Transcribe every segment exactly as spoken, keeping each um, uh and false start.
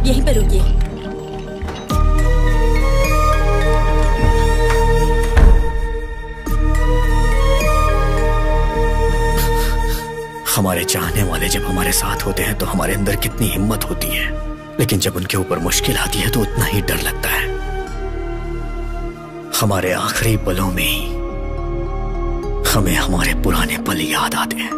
आप यहीं पर रुकिए। हमारे चाहने वाले जब हमारे साथ होते हैं तो हमारे अंदर कितनी हिम्मत होती है, लेकिन जब उनके ऊपर मुश्किल आती है तो उतना ही डर लगता है। हमारे आखिरी पलों में ही हमें हमारे पुराने पल याद आते हैं।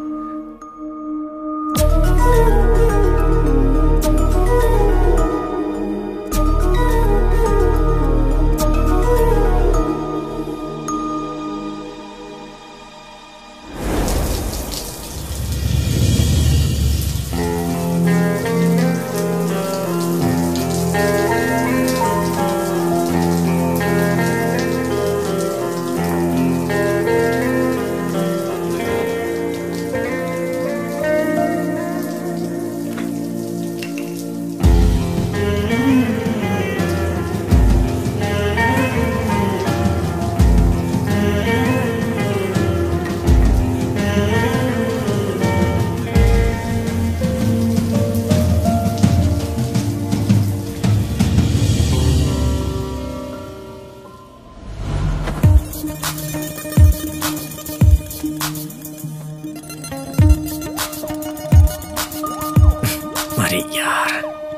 अरे यार,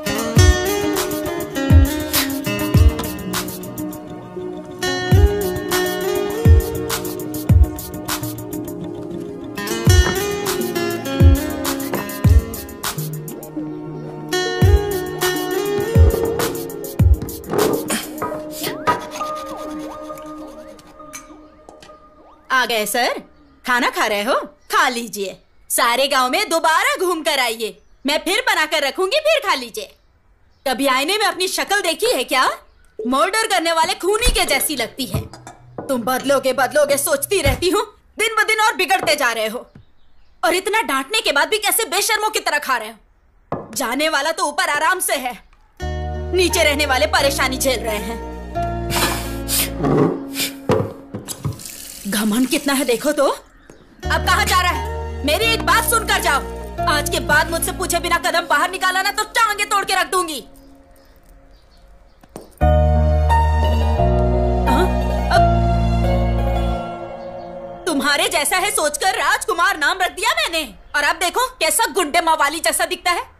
आ गए सर? खाना खा रहे हो? खा लीजिए। सारे गांव में दोबारा घूम कर आइए, मैं फिर बना कर रखूंगी, फिर खा लीजिए। कभी आईने में अपनी शक्ल देखी है क्या? मर्डर करने वाले खूनी के जैसी लगती है। तुम बदलोगे बदलोगे सोचती रहती हूँ, दिन ब दिन और बिगड़ते जा रहे हो। और इतना डांटने के बाद भी कैसे बेशर्मों की तरह खा रहे हो? जाने वाला तो ऊपर आराम से है, नीचे रहने वाले परेशानी झेल रहे हैं। घमंड कितना है देखो तो। अब कहाँ जा रहा है? मेरी एक बात सुनकर जाओ। आज के बाद मुझसे पूछे बिना कदम बाहर निकाला ना तो टांगे तोड़ के रख दूंगी। अब तुम्हारे जैसा है सोचकर राजकुमार नाम रख दिया मैंने, और अब देखो कैसा गुंडे मवाली जैसा दिखता है।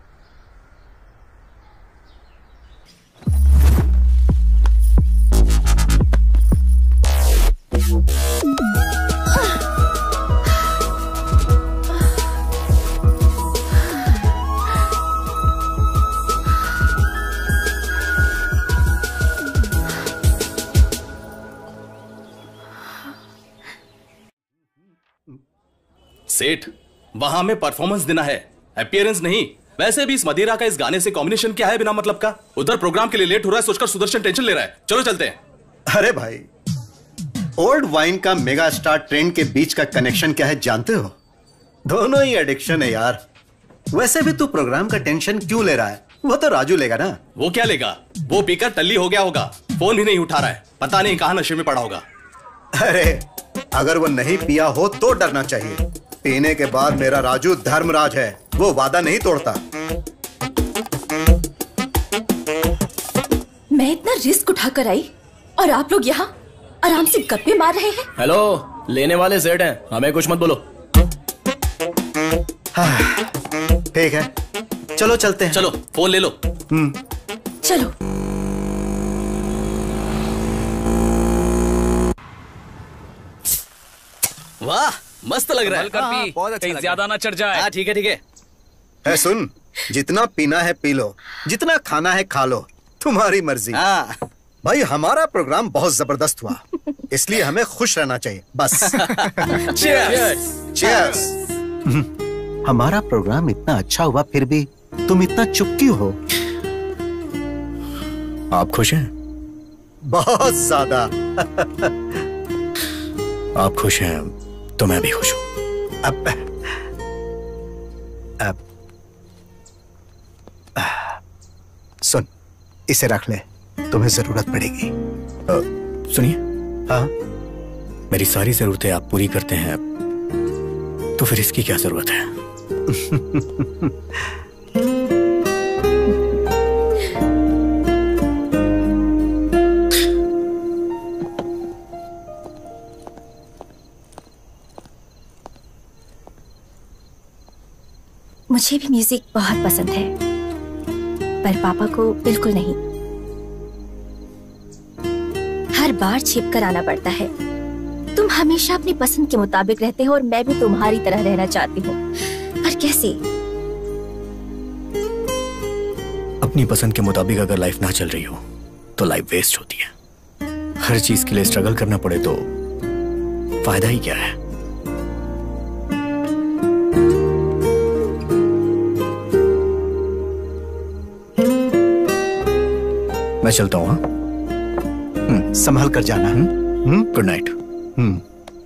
सेठ, वहां में परफॉर्मेंस देना है, अपीयरेंस नहीं। वैसे भी इस मदिरा का इस गाने से कॉम्बिनेशन क्या है बिना मतलब का? उधर प्रोग्राम के लिए लेट हो रहा है सोचकर सुदर्शन टेंशन ले रहा है। चलो चलते हैं। अरे भाई, ओल्ड वाइन का मेगा स्टार ट्रेंड के बीच का कनेक्शन क्या है जानते हो? दोनों ही एडिक्शन है यार। वैसे भी तू प्रोग्राम का टेंशन क्यों ले रहा है? वो तो राजू लेगा ना। वो क्या लेगा? वो पीकर टल्ली हो गया होगा, फोन भी नहीं उठा रहा है, पता नहीं कहां नशे में पड़ा होगा। अरे अगर वो नहीं पिया हो तो डरना चाहिए। पीने के बाद मेरा राजू धर्मराज है, वो वादा नहीं तोड़ता। मैं इतना रिस्क उठाकर आई और आप लोग यहाँ आराम से गप्पे मार रहे हैं। हेलो, लेने वाले सेठ हैं, हमें कुछ मत बोलो। ठीक है, चलो चलते हैं। चलो फोन ले लो। हम्म, चलो। वाह, मस्त लग रहा है। हाँ, बहुत अच्छा लगा। ज्यादा ना चढ़ जाए। हाँ ठीक है ठीक है। है सुन, जितना पीना है पी लो, जितना खाना है खा लो, तुम्हारी मर्जी। हाँ भाई, हमारा प्रोग्राम बहुत जबरदस्त हुआ, इसलिए हमें खुश रहना चाहिए बस। चीयर्स। चीयर्स। हमारा प्रोग्राम इतना अच्छा हुआ फिर भी तुम इतना चुप क्यों हो? आप खुश हैं? बहुत ज्यादा। आप खुश हैं तो मैं भी खुश हूं। अब, अब, सुन, इसे रख ले, तुम्हें जरूरत पड़ेगी। सुनिए, हाँ, मेरी सारी जरूरतें आप पूरी करते हैं, तो फिर इसकी क्या जरूरत है? मुझे भी म्यूजिक बहुत पसंद है, पर पापा को बिल्कुल नहीं। हर बार छिप कर आना पड़ता है। तुम हमेशा अपनी पसंद के मुताबिक रहते हो और मैं भी तुम्हारी तरह रहना चाहती हूँ, पर कैसे? अपनी पसंद के मुताबिक अगर लाइफ ना चल रही हो तो लाइफ वेस्ट होती है। हर चीज के लिए स्ट्रगल करना पड़े तो फायदा ही क्या है? मैं चलता हूँ। हाँ, संभल कर जाना। हम्म, गुड नाइट। हम्म।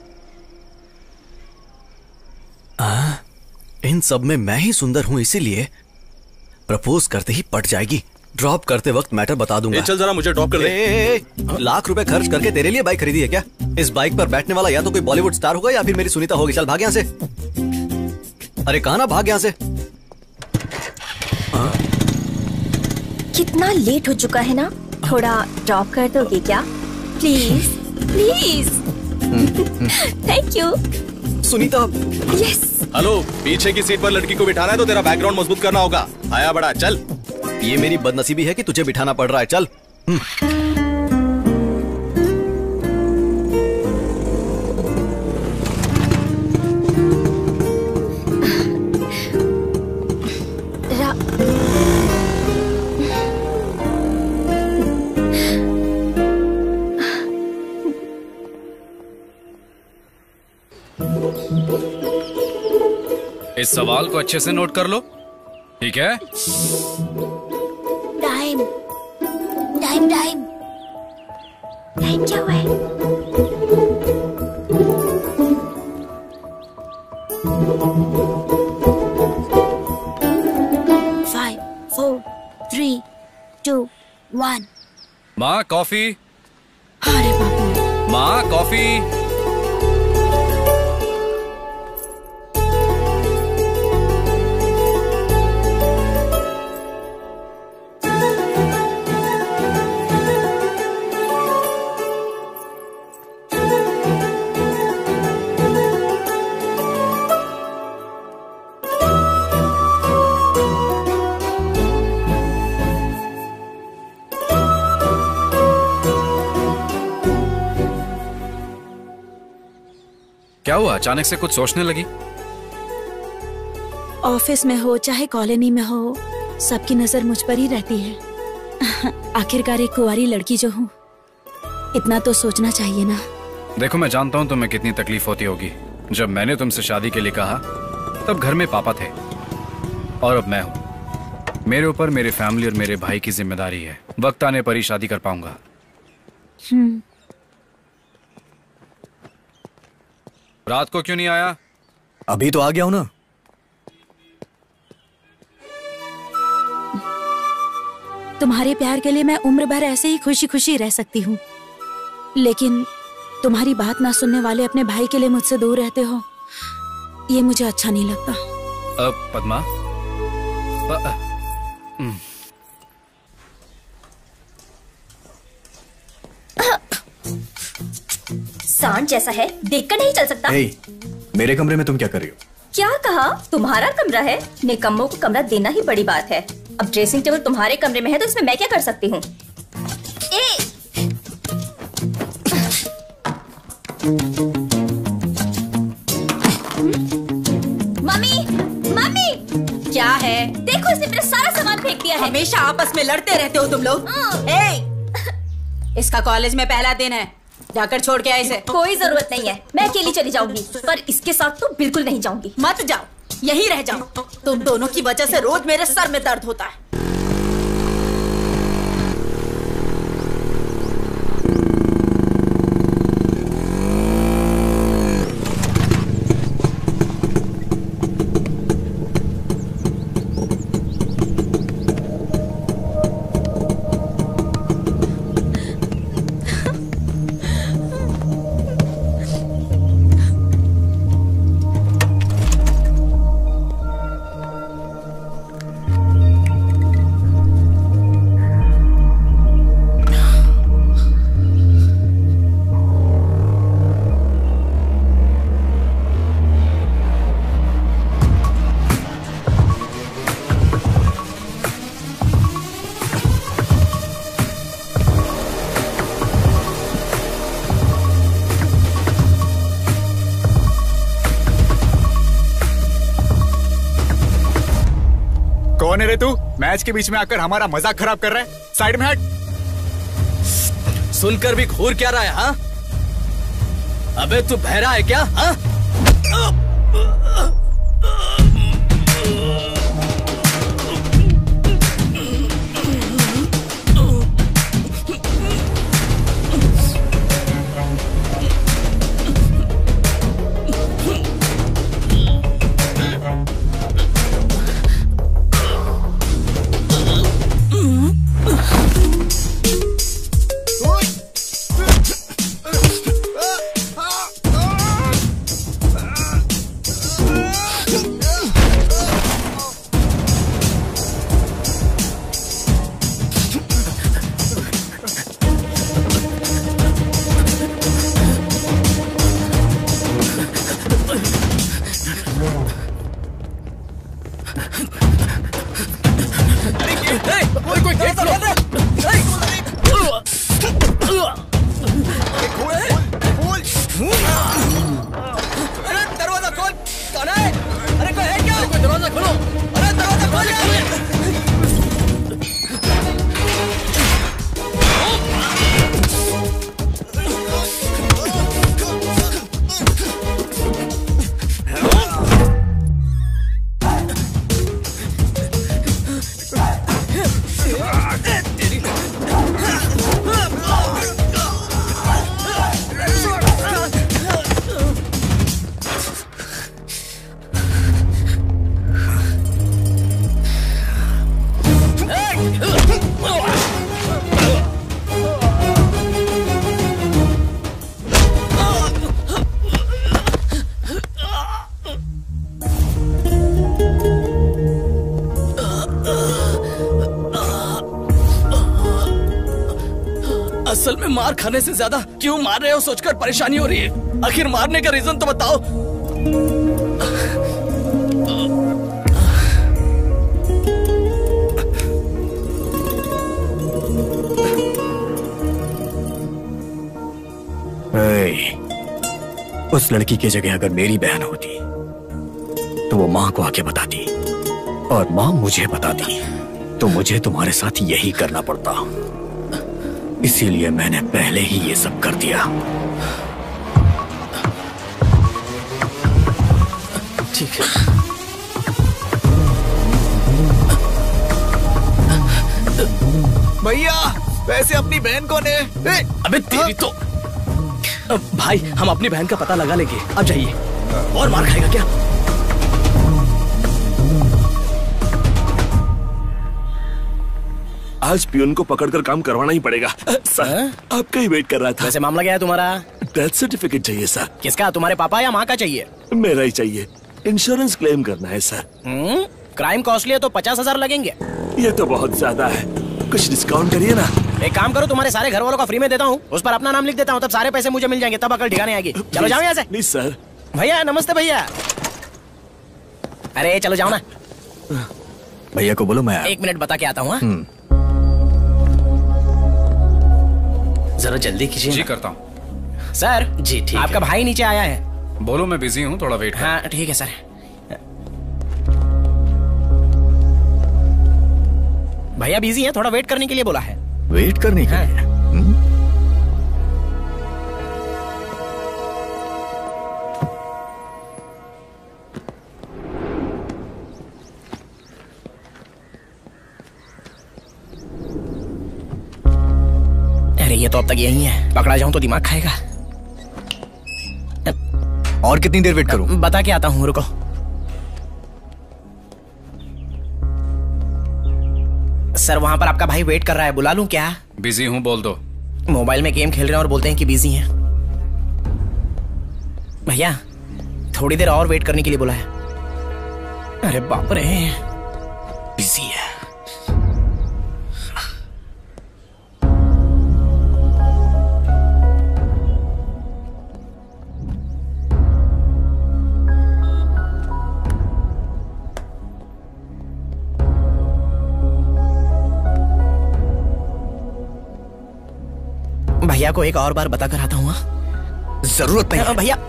इन सब में मैं ही सुंदर हूं, इसीलिए प्रपोज करते ही पट जाएगी। ड्रॉप करते वक्त मैटर बता दूंगा। ए, चल जरा मुझे ड्रॉप कर दे। ए, ए, लाख रुपए खर्च करके तेरे लिए बाइक खरीदी है क्या? इस बाइक पर बैठने वाला या तो कोई बॉलीवुड स्टार होगा या फिर मेरी सुनीता होगी। चल भाग यहाँ से। अरे कहाँ ना, भाग यहाँ से। कितना लेट हो चुका है ना, थोड़ा ड्रॉप कर दोगे क्या? Please please. Thank you. Sunita. Yes. Hello, पीछे की सीट पर लड़की को बिठाना है तो तेरा बैकग्राउंड मजबूत करना होगा। आया बड़ा, चल। ये मेरी बदनसीबी है कि तुझे बिठाना पड़ रहा है। चल। इस सवाल को अच्छे से नोट कर लो, ठीक है? टाइम टाइम टाइम टाइम क्या हुआ है? Five four three two one. माँ कॉफी। अरे बाबू। माँ कॉफी। क्या हुआ, अचानक से कुछ सोचने लगी? ऑफिस में हो चाहे कॉलोनी में हो, सबकी नजर मुझ पर ही रहती है। आखिरकार एक कुंवारी लड़की जो हूँ, इतना तो सोचना चाहिए ना। देखो, मैं जानता हूँ तुम्हें कितनी तकलीफ होती होगी। जब मैंने तुमसे शादी के लिए कहा तब घर में पापा थे और अब मैं हूँ। मेरे ऊपर मेरे फैमिली और मेरे भाई की जिम्मेदारी है। वक्त आने पर ही शादी कर पाऊंगा। हम्म। रात को क्यों नहीं आया? अभी तो आ गया हूं ना। तुम्हारे प्यार के लिए मैं उम्र भर ऐसे ही खुशी खुशी रह सकती हूँ, लेकिन तुम्हारी बात ना सुनने वाले अपने भाई के लिए मुझसे दूर रहते हो, ये मुझे अच्छा नहीं लगता। अब पद्मा, अ, अ, हम्म। सांड जैसा है, देखकर नहीं चल सकता। hey, मेरे कमरे में तुम क्या कर रही हो? क्या कहा? तुम्हारा कमरा है, निकम्मों को कमरा देना ही बड़ी बात है। अब ड्रेसिंग टेबल तुम्हारे कमरे में है तो इसमें मैं क्या कर सकती हूँ? मम्मी, मम्मी, क्या है? देखो इसने मेरा सारा सामान फेंक दिया है। हमेशा आपस में लड़ते रहते हो तुम लोग। ए, इसका कॉलेज में पहला दिन है, जाकर छोड़ के आए इसे। कोई जरूरत नहीं है, मैं अकेली चली जाऊंगी, पर इसके साथ तो बिल्कुल नहीं जाऊंगी। मत जाओ, यहीं रह जाओ। तुम दोनों की वजह से रोज मेरे सर में दर्द होता है। मैच के बीच में आकर हमारा मजाक खराब कर रहा है। साइड में हट। सुनकर भी घूर क्या रहा है? हाँ, अबे तू बहरा है क्या? हाँ? असल में मार खाने से ज्यादा क्यों मार रहे हो सोचकर परेशानी हो रही है। आखिर मारने का रीजन तो बताओ। उस लड़की की जगह अगर मेरी बहन होती तो वो माँ को आके बताती, और माँ मुझे बताती तो मुझे तुम्हारे साथ यही करना पड़ता। इसीलिए मैंने पहले ही ये सब कर दिया। ठीक है। भैया वैसे अपनी बहन कौन है? अबे तेरी तो। भाई हम अपनी बहन का पता लगा लेंगे, अब जाइए। और मार खाएगा क्या? आज पियून को पकड़कर काम करवाना ही पड़ेगा। सर आपका ही वेट कर रहा था। वैसे मामला क्या है तुम्हारा? डेथ सर्टिफिकेट चाहिए सर। किसका, तुम्हारे पापा या माँ का चाहिए? मेरा ही चाहिए। इंश्योरेंस क्लेम करना है सर। हम्म, क्राइम कॉस्टली है तो पचास हजार लगेंगे। ये तो बहुत ज्यादा है, कुछ डिस्काउंट करिए ना। एक काम करो, तुम्हारे सारे घर वालों का फ्री में देता हूँ, उस पर अपना नाम लिख देता हूँ, तब सारे पैसे मुझे मिल जाएंगे, तब अकल ठिकाने आएगी। चलो जाओ यहाँ से। नहीं सर। भैया नमस्ते भैया। अरे चलो जाओ ना। भैया को बोलो मैं एक मिनट बता के आता हूँ। जरा जल्दी कीजिए। जी करता हूँ सर। जी ठीक। आपका भाई नीचे आया है। बोलो मैं बिजी हूँ, थोड़ा वेट। हाँ ठीक है सर। भैया बिजी है, थोड़ा वेट करने के लिए बोला है। वेट करने के लिए? अरे ये तो अब तक यही है, पकड़ा जाऊं तो दिमाग खाएगा। और कितनी देर वेट करूं? बता के आता हूँ, रुको। सर वहां पर आपका भाई वेट कर रहा है, बुला लूं क्या? बिजी हूँ, बोल दो। मोबाइल में गेम खेल रहे हैं और बोलते हैं कि बिजी हैं। भैया थोड़ी देर और वेट करने के लिए बोला है। अरे बाप रे, बिजी है। भैया को एक और बार बता कर आता हूँ। जरूरत नहीं है भैया।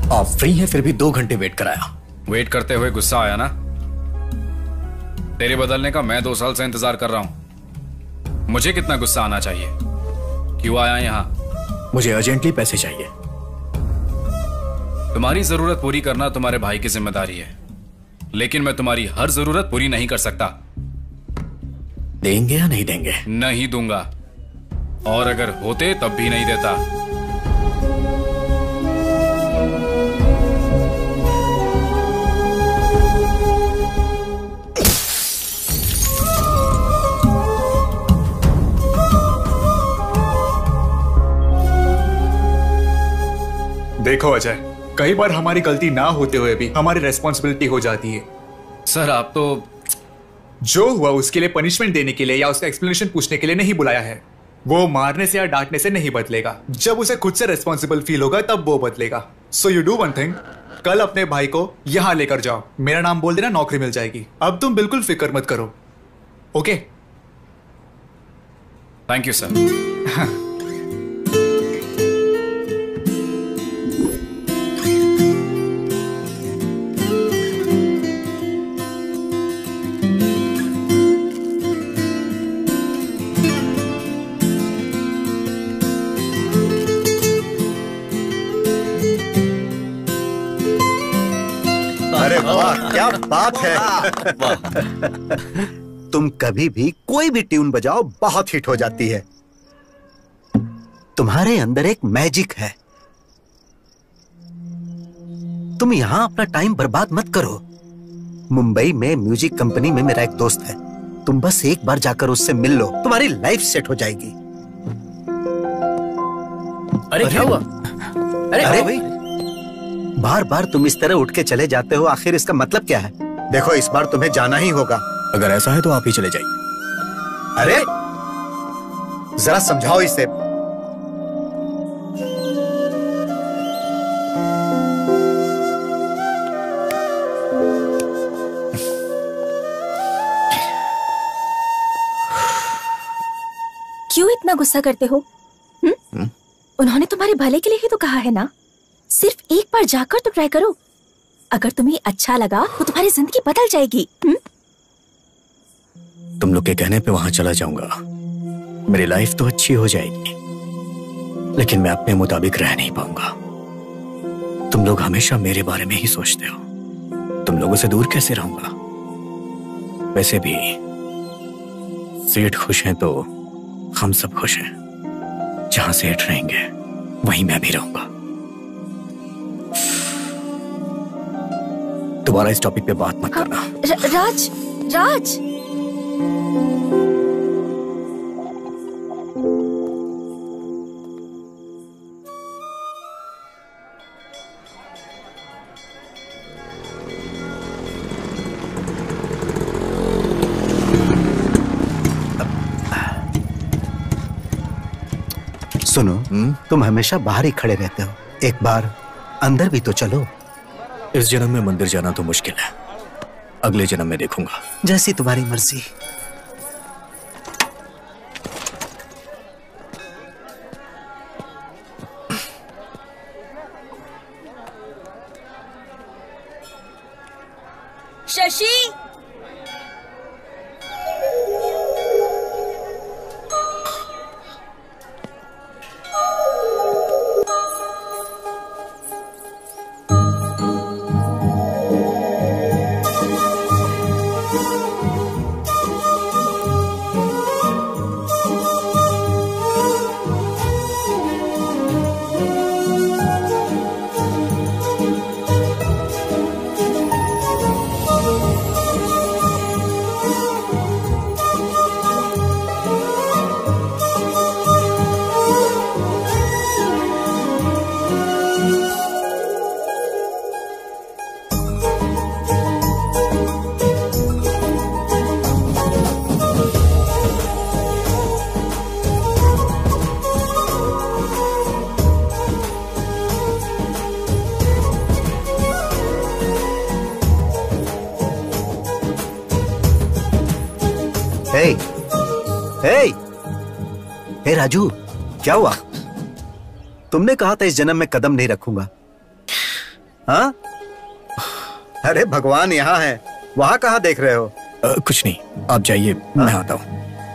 आप फ्री हैं फिर भी दो घंटे वेट कराया। वेट करते हुए गुस्सा आया ना? तेरे बदलने का मैं दो साल से इंतजार कर रहा हूं। मुझे कितना गुस्सा आना चाहिए? क्यों आया यहां? मुझे अर्जेंटली पैसे चाहिए। तुम्हारी जरूरत पूरी करना तुम्हारे भाई की जिम्मेदारी है, लेकिन मैं तुम्हारी हर जरूरत पूरी नहीं कर सकता। देंगे या नहीं देंगे? नहीं दूंगा, और अगर होते तब भी नहीं देता। देखो अजय, कई बार हमारी गलती ना होते हुए भी हमारी रेस्पॉन्सिबिलिटी हो जाती है। सर आप तो जो हुआ उसके लिए पनिशमेंट देने के लिए या उसका एक्सप्लेनेशन पूछने के लिए नहीं बुलाया है। वो मारने से या डांटने से नहीं बदलेगा। जब उसे खुद से रेस्पॉन्सिबल फील होगा तब वो बदलेगा। So you do one thing, कल अपने भाई को यहां लेकर जाओ, मेरा नाम बोल देना, नौकरी मिल जाएगी। अब तुम बिल्कुल फिक्र मत करो। ओके? Thank you sir. अरे वाह, क्या बात है। तुम कभी भी कोई भी ट्यून बजाओ बहुत हिट हो जाती है। तुम्हारे अंदर एक मैजिक है। तुम यहां अपना टाइम बर्बाद मत करो। मुंबई में म्यूजिक कंपनी में मेरा एक दोस्त है, तुम बस एक बार जाकर उससे मिल लो, तुम्हारी लाइफ सेट हो जाएगी। अरे, अरे क्या हुआ? अरे, अरे भाई, बार बार तुम इस तरह उठ के चले जाते हो, आखिर इसका मतलब क्या है? देखो, इस बार तुम्हें जाना ही होगा। अगर ऐसा है तो आप ही चले जाइए। अरे जरा समझाओ इसे। क्यों इतना गुस्सा करते हो? हुँ? उन्होंने तुम्हारे भले के लिए ही तो कहा है ना। सिर्फ एक बार जाकर तो ट्राई करो। अगर तुम्हें अच्छा लगा तो तुम्हारी जिंदगी बदल जाएगी। हुँ? तुम लोग के कहने पे वहां चला जाऊंगा, मेरी लाइफ तो अच्छी हो जाएगी, लेकिन मैं अपने मुताबिक रह नहीं पाऊंगा। तुम लोग हमेशा मेरे बारे में ही सोचते हो। तुम लोगों से दूर कैसे रहूंगा? वैसे भी सेठ खुश हैं तो हम सब खुश हैं। जहां सेठ रहेंगे वहीं मैं भी रहूंगा। दोबारा इस टॉपिक पे बात मत करना। र, राज राज सुनो, हुँ? तुम हमेशा बाहर ही खड़े रहते हो, एक बार अंदर भी तो चलो। इस जन्म में मंदिर जाना तो मुश्किल है, अगले जन्म में देखूंगा। जैसी तुम्हारी मर्जी। शशि, हे, हे, हे राजू, क्या हुआ? तुमने कहा था इस जन्म में कदम नहीं रखूंगा। हाँ? अरे भगवान यहाँ है, वहाँ कहाँ देख रहे हो? आ, कुछ नहीं, आप जाइए, मैं आता हूँ।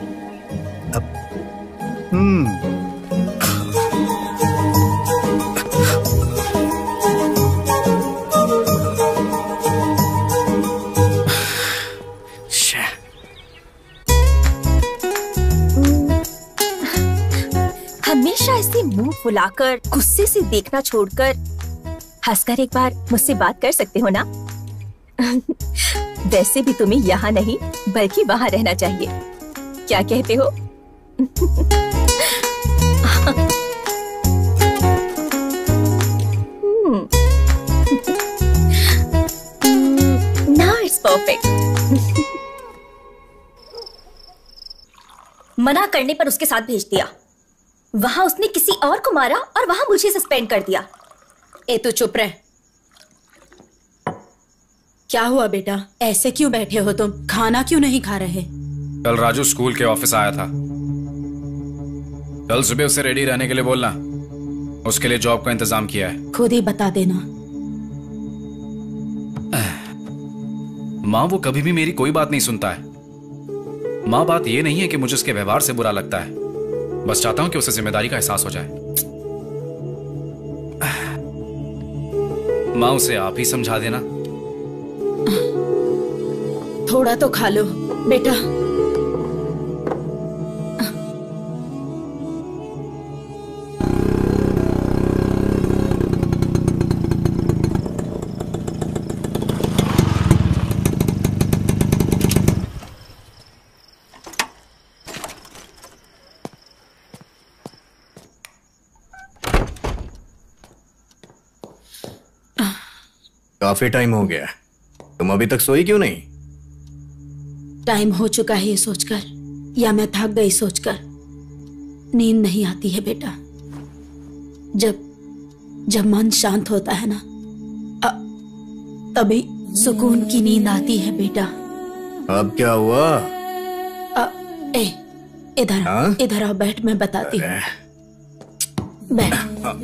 हम्म। हमेशा ऐसे मुंह फुलाकर गुस्से से देखना छोड़कर हंसकर एक बार मुझसे बात कर सकते हो ना? वैसे भी तुम्हें यहाँ नहीं बल्कि वहाँ रहना चाहिए। क्या कहते हो? Now it's perfect. मना करने पर उसके साथ भेज दिया। वहां उसने किसी और को मारा और वहां मुझे सस्पेंड कर दिया। ए तू चुप रह। क्या हुआ बेटा, ऐसे क्यों बैठे हो तुम? खाना क्यों नहीं खा रहे? कल राजू स्कूल के ऑफिस आया था। कल सुबह उसे रेडी रहने के लिए बोलना, उसके लिए जॉब का इंतजाम किया है। खुद ही बता देना। माँ वो कभी भी मेरी कोई बात नहीं सुनता है। माँ बात ये नहीं है कि मुझे उसके व्यवहार से बुरा लगता है, बस चाहता हूं कि उसे जिम्मेदारी का एहसास हो जाए। माँ उसे आप ही समझा देना। थोड़ा तो खा लो बेटा। काफी टाइम हो गया, तुम अभी तक सोई क्यों नहीं? टाइम हो चुका है ये सोचकर, या मैं थक गई सोचकर। नींद नहीं आती है बेटा। जब जब मन शांत होता है ना, तभी सुकून की नींद आती है बेटा। अब क्या हुआ? आ, ए, इधर इधर आओ, बैठ, मैं बताती हूँ। बैठ।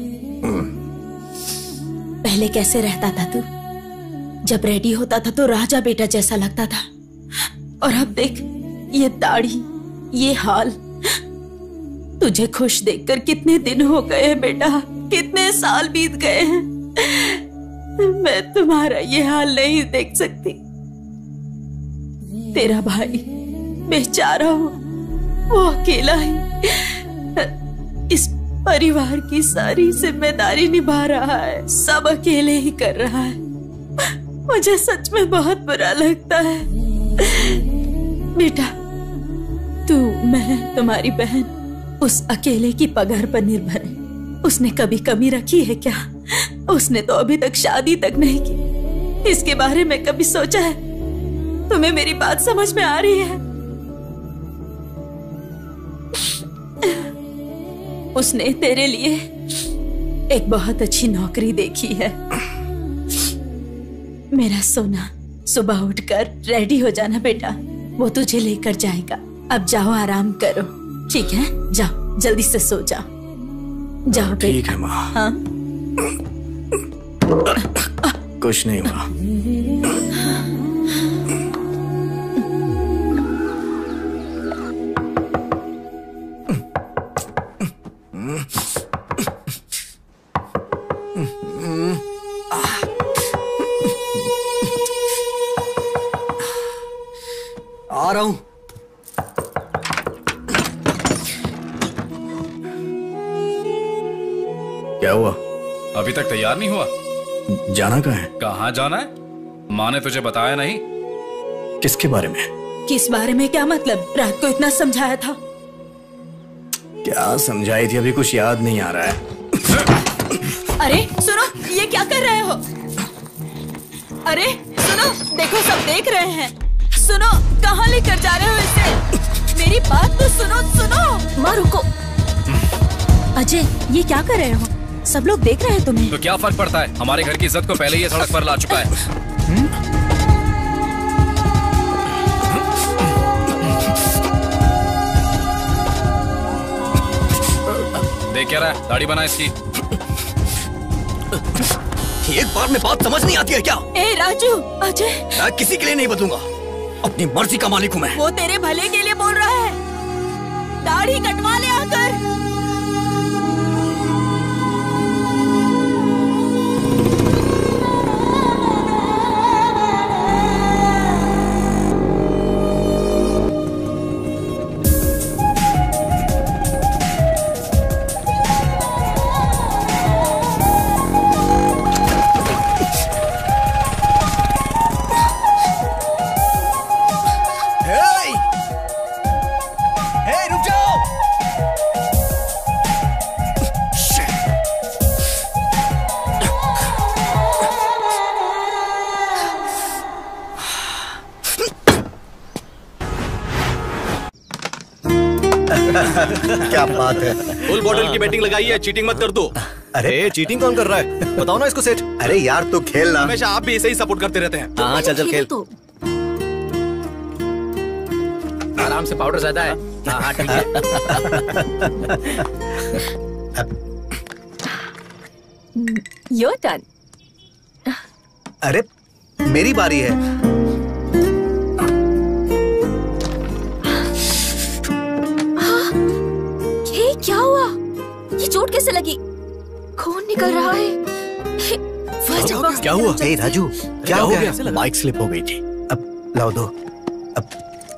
पहले कैसे रहता था तू? जब रेडी होता था तो राजा बेटा जैसा लगता था, और अब देख ये दाढ़ी, ये हाल। तुझे खुश देखकर कितने दिन हो गए हैं बेटा, कितने साल बीत गए हैं। मैं तुम्हारा ये हाल नहीं देख सकती। तेरा भाई बेचारा हो, वो अकेला ही इस परिवार की सारी जिम्मेदारी निभा रहा है, सब अकेले ही कर रहा है। मुझे सच में बहुत बुरा लगता है बेटा। तू, मैं, तुम्हारी बहन उस अकेले की पगार पर निर्भर है। उसने कभी कमी रखी है क्या? उसने तो अभी तक शादी तक नहीं की। इसके बारे में कभी सोचा है? तुम्हें मेरी बात समझ में आ रही है? उसने तेरे लिए एक बहुत अच्छी नौकरी देखी है। मेरा सोना, सुबह उठकर रेडी हो जाना बेटा, वो तुझे लेकर जाएगा। अब जाओ, आराम करो, ठीक है? जाओ, जल्दी से सो जाओ। जाओ बेटा। ठीक है माँ। हाँ? कुछ नहीं हुआ। आ रहा हूं। क्या हुआ? अभी तक तैयार नहीं हुआ? जाना कहाँ है? कहाँ जाना है? माँ ने तुझे बताया नहीं? किसके बारे में? किस बारे में? क्या मतलब? रात को इतना समझाया था। क्या समझाई थी? अभी कुछ याद नहीं आ रहा है। अरे सुनो, ये क्या कर रहे हो? अरे सुनो, देखो सब देख रहे हैं। सुनो, कहाँ लेकर जा रहे हो इसे? मेरी बात तो सुनो। सुनो, माँ रुको। अजय, ये क्या कर रहे हो? सब लोग देख रहे हैं तुम्हें। तो क्या फर्क पड़ता है? हमारे घर की इज्जत को पहले ही सड़क पर ला चुका है। देख क्या रहा है? दाढ़ी बना इसकी। एक बार में बात समझ नहीं आती है क्या? ए राजू, अजय, मैं किसी के लिए नहीं बदलूंगा। अपनी मर्जी का मालिक हूँ मैं। वो तेरे भले के लिए बोल रहा है। दाढ़ी कटवा ले आकर। क्या बात है। फुल बॉटल की बैटिंग लगाई है, चीटिंग मत कर दो। अरे चीटिंग कौन कर रहा है? बताओ ना इसको सेठ। अरे यार तू खेल ना। हमेशा आप भी ऐसे ही सपोर्ट करते रहते हैं। हाँ चल चल खेल। आराम से, पाउडर ज्यादा है। हाँ हाँ ठीक है। Your turn. अरे मेरी बारी है। ये क्या हुआ? ये चोट कैसे लगी? खून निकल रहा है। क्या हुआ? ए राजू, क्या हो गया? बाइक स्लिप हो गई थी। अब लाओ दो। अब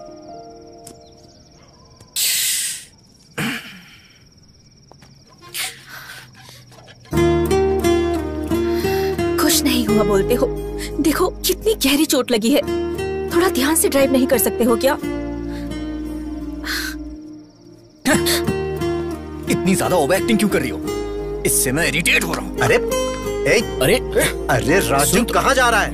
खुश नहीं हुआ बोलते हो? देखो कितनी गहरी चोट लगी है। थोड़ा ध्यान से ड्राइव नहीं कर सकते हो क्या? इतनी ज्यादा ओवर एक्टिंग क्यों कर रही हो? इससे मैं इरिटेट हो रहा हूँ। अरे ए, अरे अरे राजू कहाँ जा रहा है?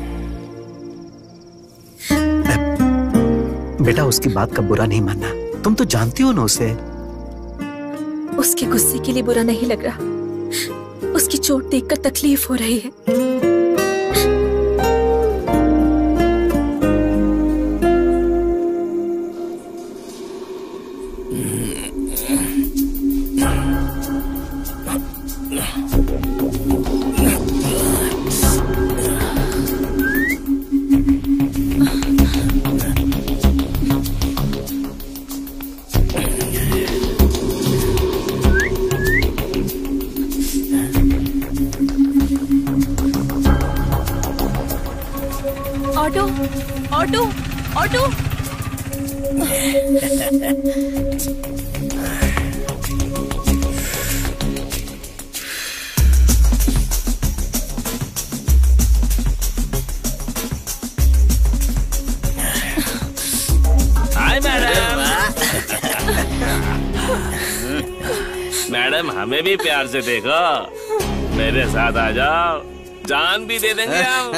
बेटा उसकी बात का बुरा नहीं मानना। तुम तो जानती हो ना उसे। उसके गुस्से के लिए बुरा नहीं लग रहा। उसकी चोट देखकर तकलीफ हो रही है। Auto, auto, auto. Hi madam. Madam हमें भी प्यार से देखो। मेरे साथ आ जाओ, जान भी दे देंगे हम।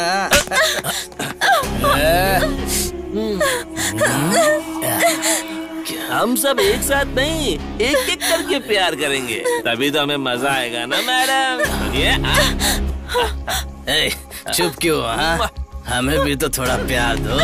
हम सब एक साथ नहीं, एक एक करके प्यार करेंगे, तभी तो हमें मजा आएगा ना मैडम। ए, चुप क्यों? हाँ? हमें भी तो थोड़ा प्यार दो।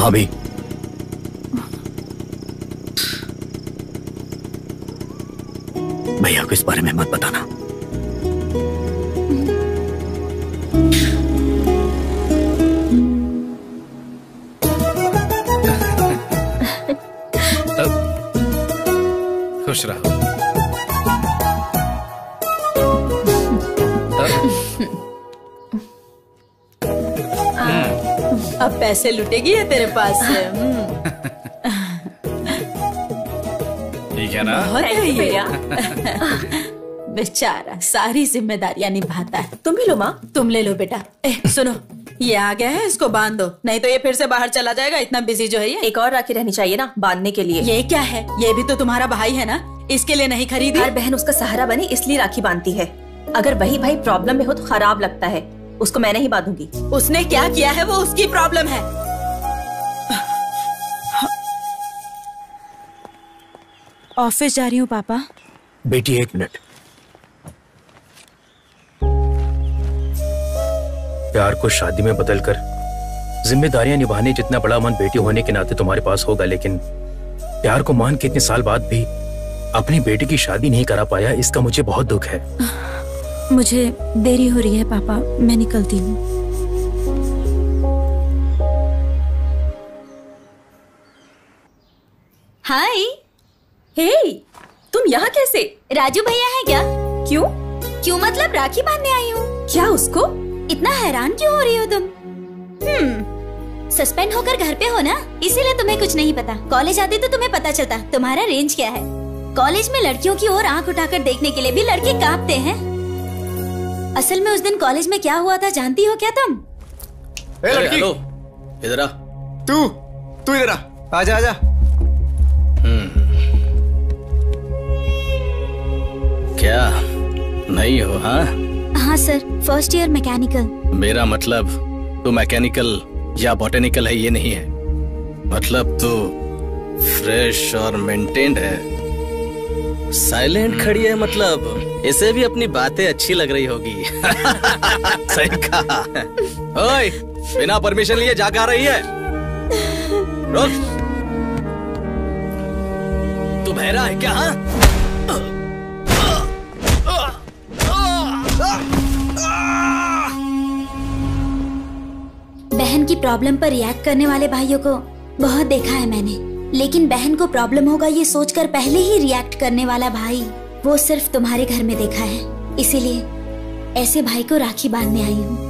भाभी, भैया को इस बारे में मत बताना। खुश रहो। अब पैसे लुटेगी है तेरे पास से। ठीक है ना? बहुत है ये। बेचारा सारी जिम्मेदारियां निभाता है। तुम भी लो माँ। तुम ले लो बेटा। ए, सुनो, ये आ गया है, इसको बांध दो, नहीं तो ये फिर से बाहर चला जाएगा। इतना बिजी जो है ये। एक और राखी रहनी चाहिए ना बांधने के लिए। ये क्या है? ये भी तो तुम्हारा भाई है ना, इसके लिए नहीं खरीदी? हर बहन उसका सहारा बने इसलिए राखी बांधती है। अगर वही भाई प्रॉब्लम में हो तो खराब लगता है। उसको मैं नहीं बांधूंगी। उसने क्या किया है वो उसकी प्रॉब्लम है। ऑफिस जा रही हूँ पापा। बेटी एक मिनट। प्यार को शादी में बदलकर जिम्मेदारियां निभाने जितना बड़ा मन बेटी होने के नाते तुम्हारे पास होगा, लेकिन प्यार को मान के इतने साल बाद भी अपनी बेटी की शादी नहीं करा पाया, इसका मुझे बहुत दुख है। मुझे देरी हो रही है पापा, मैं निकलती हूँ। हाय। हे, तुम यहाँ कैसे? राजू भैया है क्या? क्यों? क्यों मतलब राखी बांधने आई हूँ। क्या उसको? इतना हैरान क्यों हो रही हो तुम? हम्म, सस्पेंड होकर घर पे हो ना, इसीलिए तुम्हें कुछ नहीं पता। कॉलेज आते तो तुम्हें पता चलता तुम्हारा रेंज क्या है। कॉलेज में लड़कियों की ओर आंख उठाकर देखने के लिए भी लड़के कांपते हैं। असल में उस दिन कॉलेज में क्या हुआ था जानती हो क्या तुम? ए लड़की, हेलो, इधर आ। तू तू इधर आ। आजा आजा। क्या नहीं हो? हाँ हाँ सर, फर्स्ट ईयर मैकेनिकल। मेरा मतलब तू मैकेनिकल या बॉटेनिकल है ये नहीं है, मतलब तू फ्रेश और मेंटेन्ड है। साइलेंट खड़ी है, मतलब इसे भी अपनी बातें अच्छी लग रही होगी। सही कहा। ओए, बिना परमिशन लिए जाकर आ रही है? रुक, तू बहरा है क्या? हाँ? बहन की प्रॉब्लम पर रिएक्ट करने वाले भाइयों को बहुत देखा है मैंने, लेकिन बहन को प्रॉब्लम होगा ये सोचकर पहले ही रिएक्ट करने वाला भाई वो सिर्फ तुम्हारे घर में देखा है। इसीलिए ऐसे भाई को राखी बांधने आई हूँ।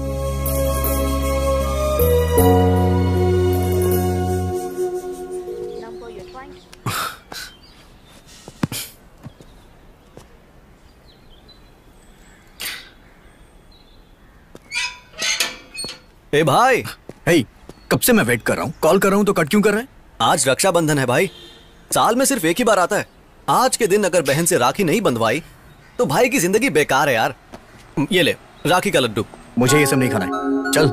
ए भाई, हे, कब से मैं वेट कर रहा हूँ, कॉल कर रहा हूँ तो कट क्यों कर रहे हैं? आज रक्षाबंधन है भाई, साल में सिर्फ एक ही बार आता है। आज के दिन अगर बहन से राखी नहीं बंधवाई तो भाई की जिंदगी बेकार है यार। ये ले राखी का लड्डू। मुझे ये सब नहीं खाना है, चल।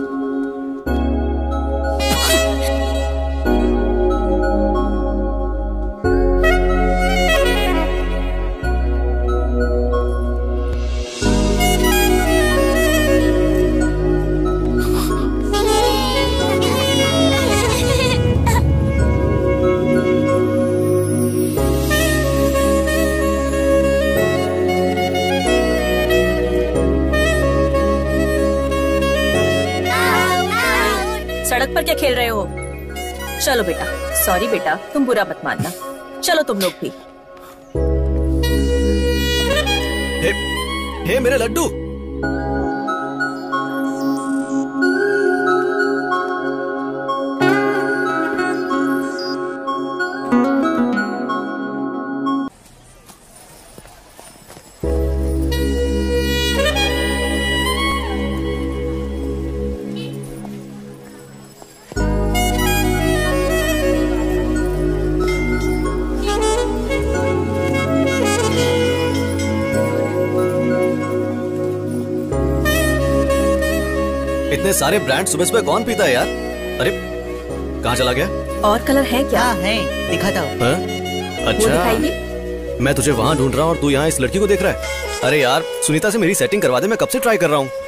सड़क पर क्या खेल रहे हो? चलो बेटा। सॉरी बेटा, तुम बुरा मत मानना। चलो तुम लोग भी। हे, हे मेरे लड्डू। इतने सारे ब्रांड सुबह सुबह कौन पीता है यार? अरे कहाँ चला गया? और कलर है क्या? हाँ है, दिखाता हूँ। अच्छा, दिखाइए। मैं तुझे वहां ढूंढ रहा हूँ और तू यहाँ इस लड़की को देख रहा है। अरे यार सुनीता से मेरी सेटिंग करवा दे, मैं कब से ट्राई कर रहा हूँ।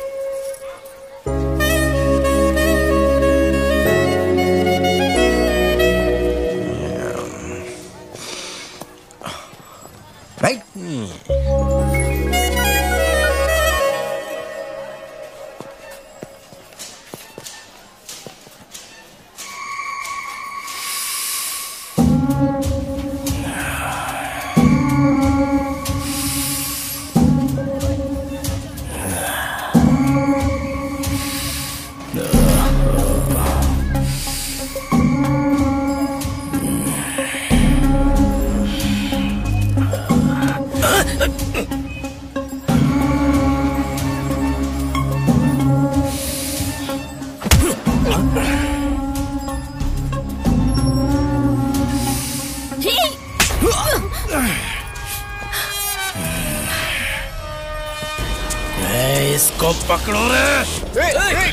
इसको पकड़ो रे। ए, ए,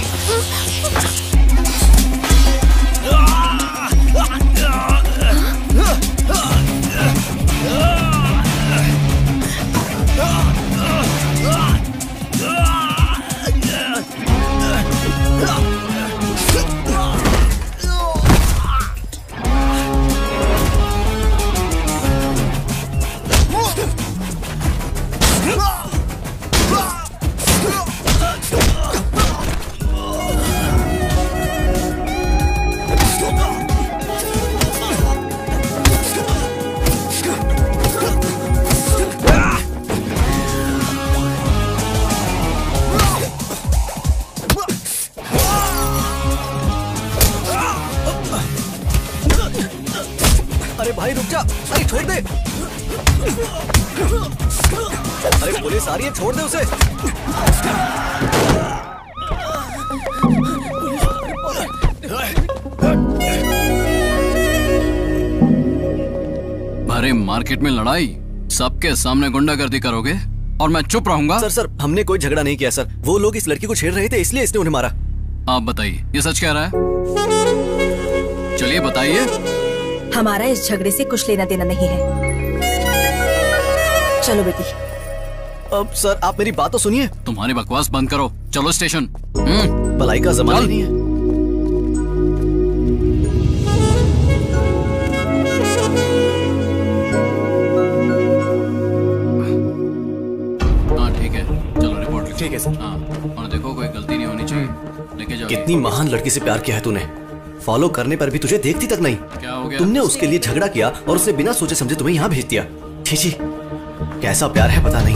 अरे भाई रुक जा, अरे छोड़ दे। अरे पुलिस आ रही है, छोड़ दे उसे। अरे मार्केट में लड़ाई, सबके सामने गुंडागर्दी करोगे और मैं चुप रहूंगा? सर सर हमने कोई झगड़ा नहीं किया सर, वो लोग इस लड़की को छेड़ रहे थे इसलिए इसने उन्हें मारा। आप बताइए, ये सच कह रहा है? चलिए बताइए। हमारा इस झगड़े से कुछ लेना देना नहीं है। चलो बेटी। अब सर आप मेरी बात तो सुनिए। तुम्हारी बकवास बंद करो, चलो स्टेशन। भलाई का जमाना नहीं है। हाँ ठीक है, चलो रिपोर्ट। ठीक है सर। हाँ, और देखो कोई गलती नहीं होनी चाहिए। लेके जाओ। कितनी महान लड़की से प्यार किया है तूने, फॉलो करने पर भी तुझे देखती तक नहीं। क्या हो गया? तुमने उसके लिए झगड़ा किया और उसने बिना सोचे समझे तुम्हें यहाँ भेज दिया। छी छी, कैसा प्यार है पता नहीं।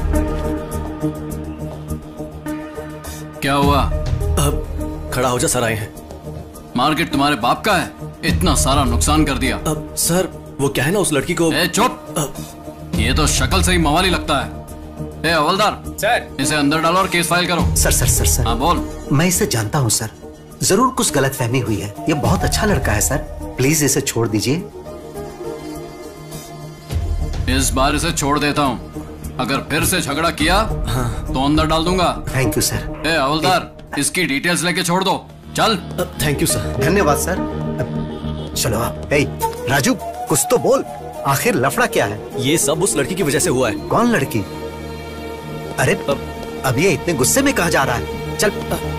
क्या हुआ? अब खड़ा हो जा, सर आए हैं। मार्केट तुम्हारे बाप का है, इतना सारा नुकसान कर दिया। अब सर वो क्या है ना, उस लड़की को। ए चुप, ये तो शक्ल से ही मवाली लगता है। ए हवलदार सर, इसे अंदर डालो और केस फाइल करो। सर सर सर सर हाँ बोल। मैं इसे जानता हूँ सर, जरूर कुछ गलतफहमी हुई है। ये बहुत अच्छा लड़का है सर, प्लीज इसे छोड़ दीजिए। इस बार इसे छोड़ देता हूँ, अगर फिर से झगड़ा किया हाँ। तो अंदर डाल दूंगा। Thank you sir. ए हवलदार, इसकी डिटेल्स लेके छोड़ दो। चल। Thank you sir. धन्यवाद सर। चलो आप। ए राजू, कुछ तो बोल, आखिर लफड़ा क्या है? ये सब उस लड़की की वजह से हुआ है। कौन लड़की? अरे अब ये इतने गुस्से में कहाँ जा रहा है? चल।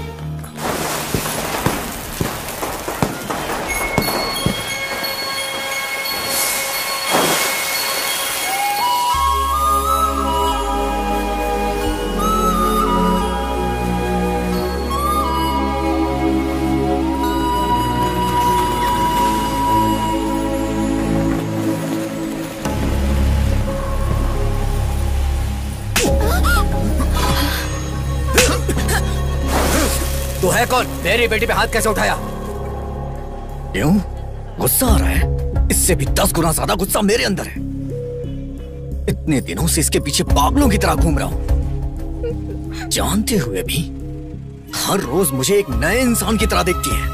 तो है कौन? मेरी बेटी पे हाथ कैसे उठाया? क्यों? गुस्सा आ रहा है? इससे भी दस गुना ज्यादा गुस्सा मेरे अंदर है। इतने दिनों से इसके पीछे पागलों की तरह घूम रहा हूं, जानते हुए भी हर रोज मुझे एक नए इंसान की तरह देखती है।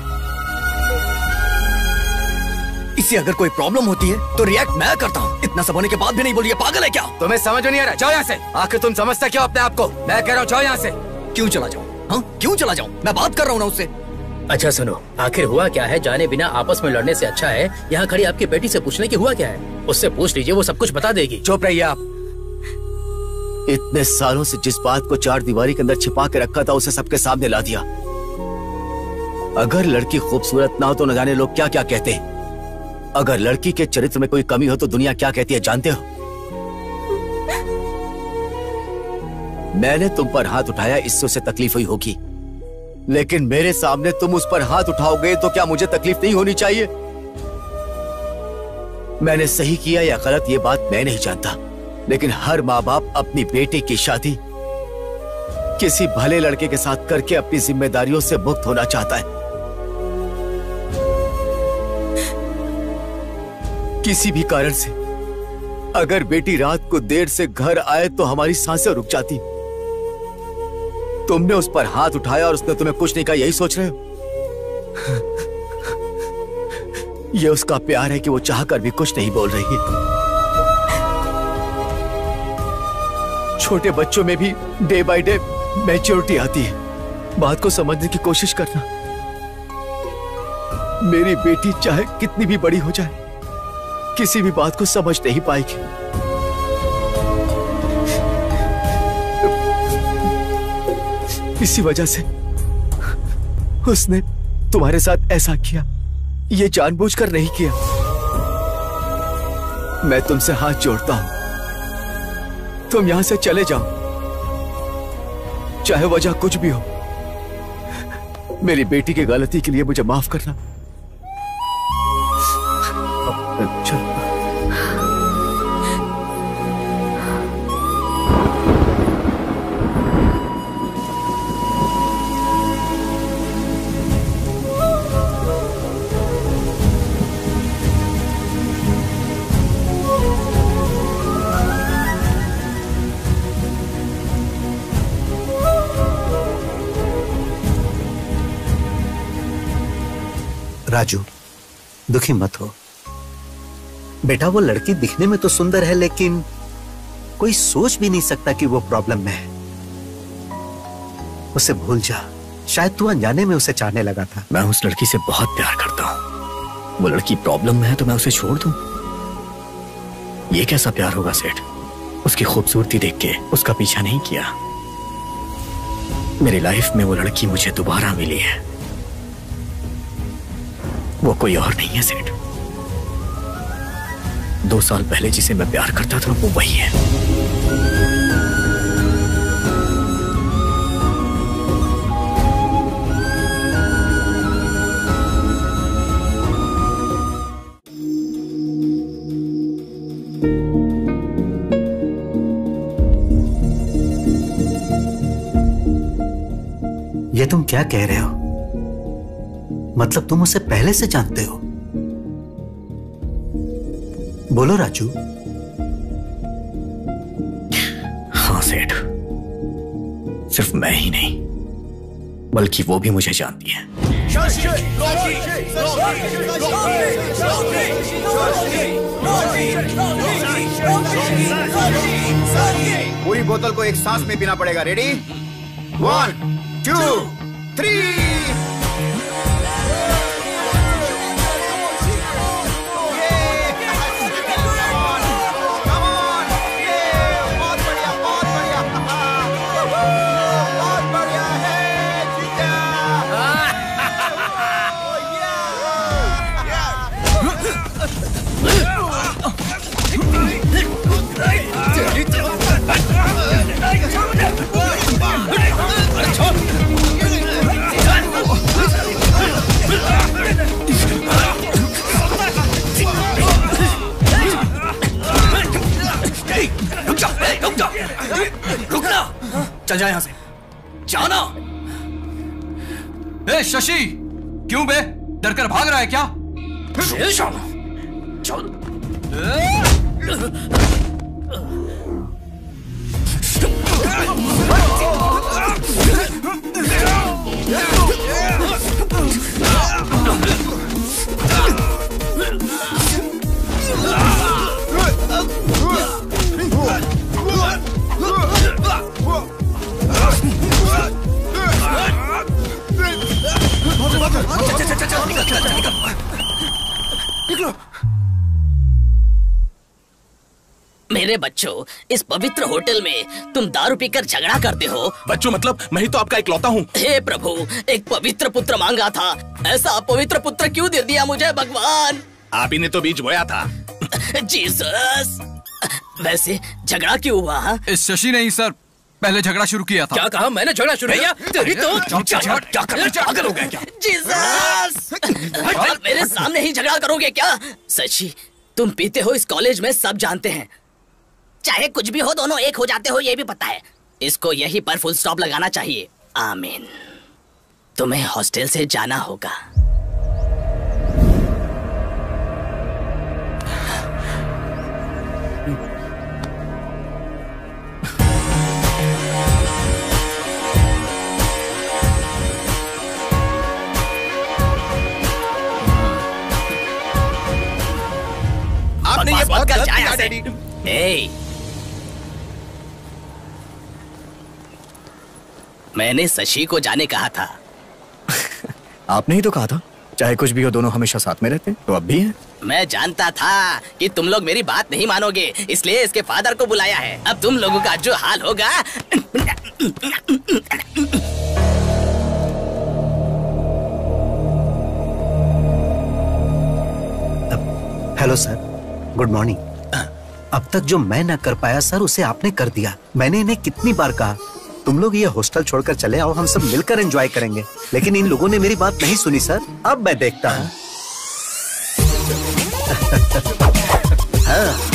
इसे अगर कोई प्रॉब्लम होती है तो रिएक्ट मैं करता हूँ, इतना सब होने के बाद भी नहीं बोली। पागल है क्या? तुम्हें समझ नहीं आ रहा? जाओ यहाँ से। आखिर तुम समझता क्यों अपने आप को? मैं कह रहा हूँ जाओ यहाँ से। क्यों चला जाऊं? हाँ क्यों चला जाऊं? मैं बात कर रहा हूँ ना उससे। अच्छा सुनो, आखिर हुआ क्या है? जाने बिना आपस में लड़ने से अच्छा है यहाँ खड़ी आपकी बेटी से पूछने की हुआ क्या है। उससे पूछ लीजिए, वो सब कुछ बता देगी। चुप रहिए आप। इतने सालों से जिस बात को चार दीवारी के अंदर छिपा के रखा था उसे सबके सामने ला दिया। अगर लड़की खूबसूरत ना हो तो न जाने लोग क्या क्या कहते हैं। अगर लड़की के चरित्र में कोई कमी हो तो दुनिया क्या कहती है जानते हो? मैंने तुम पर हाथ उठाया, इससे उसे तकलीफ हुई होगी, लेकिन मेरे सामने तुम उस पर हाथ उठाओगे तो क्या मुझे तकलीफ नहीं होनी चाहिए? मैंने सही किया या गलत ये बात मैं नहीं जानता, लेकिन हर माँ बाप अपनी बेटी की शादी किसी भले लड़के के साथ करके अपनी जिम्मेदारियों से मुक्त होना चाहता है। किसी भी कारण से अगर बेटी रात को देर से घर आए तो हमारी सांसें रुक जाती। तुमने उस पर हाथ उठाया और उसने तुम्हें कुछ नहीं कहा, यही सोच रहे हो? यह उसका प्यार है कि वो चाहकर भी कुछ नहीं बोल रही है। छोटे बच्चों में भी डे बाय डे मैच्योरिटी आती है, बात को समझने की कोशिश करना। मेरी बेटी चाहे कितनी भी बड़ी हो जाए, किसी भी बात को समझ नहीं पाएगी। इसी वजह से उसने तुम्हारे साथ ऐसा किया। ये जानबूझकर नहीं किया। मैं तुमसे हाथ जोड़ता हूं, तुम यहां से चले जाओ, चाहे वजह कुछ भी हो। मेरी बेटी की गलती के लिए मुझे माफ करना। चलो। राजू, दुखी मत हो बेटा। वो लड़की दिखने में तो सुंदर है, लेकिन कोई सोच भी नहीं सकता कि वो प्रॉब्लम में है। उसे भूल जा, शायद तू अनजाने में उसे चाहने लगा था। मैं उस लड़की से बहुत प्यार करता हूं। वो लड़की प्रॉब्लम में है तो मैं उसे छोड़ दूं? ये कैसा प्यार होगा सेठ? उसकी खूबसूरती देख के उसका पीछा नहीं किया। मेरी लाइफ में वो लड़की मुझे दोबारा मिली है। वो कोई और नहीं है सेठ। दो साल पहले जिसे मैं प्यार करता था वो वही है। ये तुम क्या कह रहे हो? मतलब तुम उसे पहले से जानते हो? बोलो राजू। हाँ सेठ, सिर्फ मैं ही नहीं बल्कि वो भी मुझे जानती है। पूरी बोतल को एक सांस में पीना पड़ेगा। रेडी? One two three. चल जा यहां से, जाना। ए शशि, क्यों बे? डर कर भाग रहा है क्या? चल। मेरे बच्चों, इस पवित्र होटल में तुम दारू पीकर झगड़ा करते हो। बच्चों मतलब मैं ही तो आपका इकलौता हूँ। हे प्रभु, एक पवित्र पुत्र मांगा था, ऐसा अपवित्र पुत्र क्यों दे दिया मुझे भगवान? आप ही ने तो बीज बोया था। जीसस। वैसे झगड़ा क्यों हुआ? इस शशि ने ही सर पहले झगड़ा शुरू किया था। क्या कहा? मैंने झगड़ा शुरू किया? तेरी तो पागल हो गया क्या? जीसस, मेरे सामने ही झगड़ा करोगे क्या? सच्ची, तुम पीते हो इस कॉलेज में सब जानते हैं। चाहे कुछ भी हो, दोनों एक हो जाते हो ये भी पता है। इसको यहीं पर फुल स्टॉप लगाना चाहिए। आमीन। तुम्हें हॉस्टल से जाना होगा। आपने ये बात कर जाया डैडी। मैंने शशि को जाने कहा था। आपने ही तो कहा था चाहे कुछ भी हो दोनों हमेशा साथ में रहते, तो अब भी हैं। मैं जानता था कि तुम लोग मेरी बात नहीं मानोगे, इसलिए इसके फादर को बुलाया है। अब तुम लोगों का जो हाल होगा। Hello sir, good morning. अब तक जो मैं ना कर पाया सर उसे आपने कर दिया। मैंने इन्हें कितनी बार कहा तुम लोग ये हॉस्टल छोड़कर चले आओ, हम सब मिलकर एंजॉय करेंगे, लेकिन इन लोगों ने मेरी बात नहीं सुनी सर। अब मैं देखता हूँ। हाँ।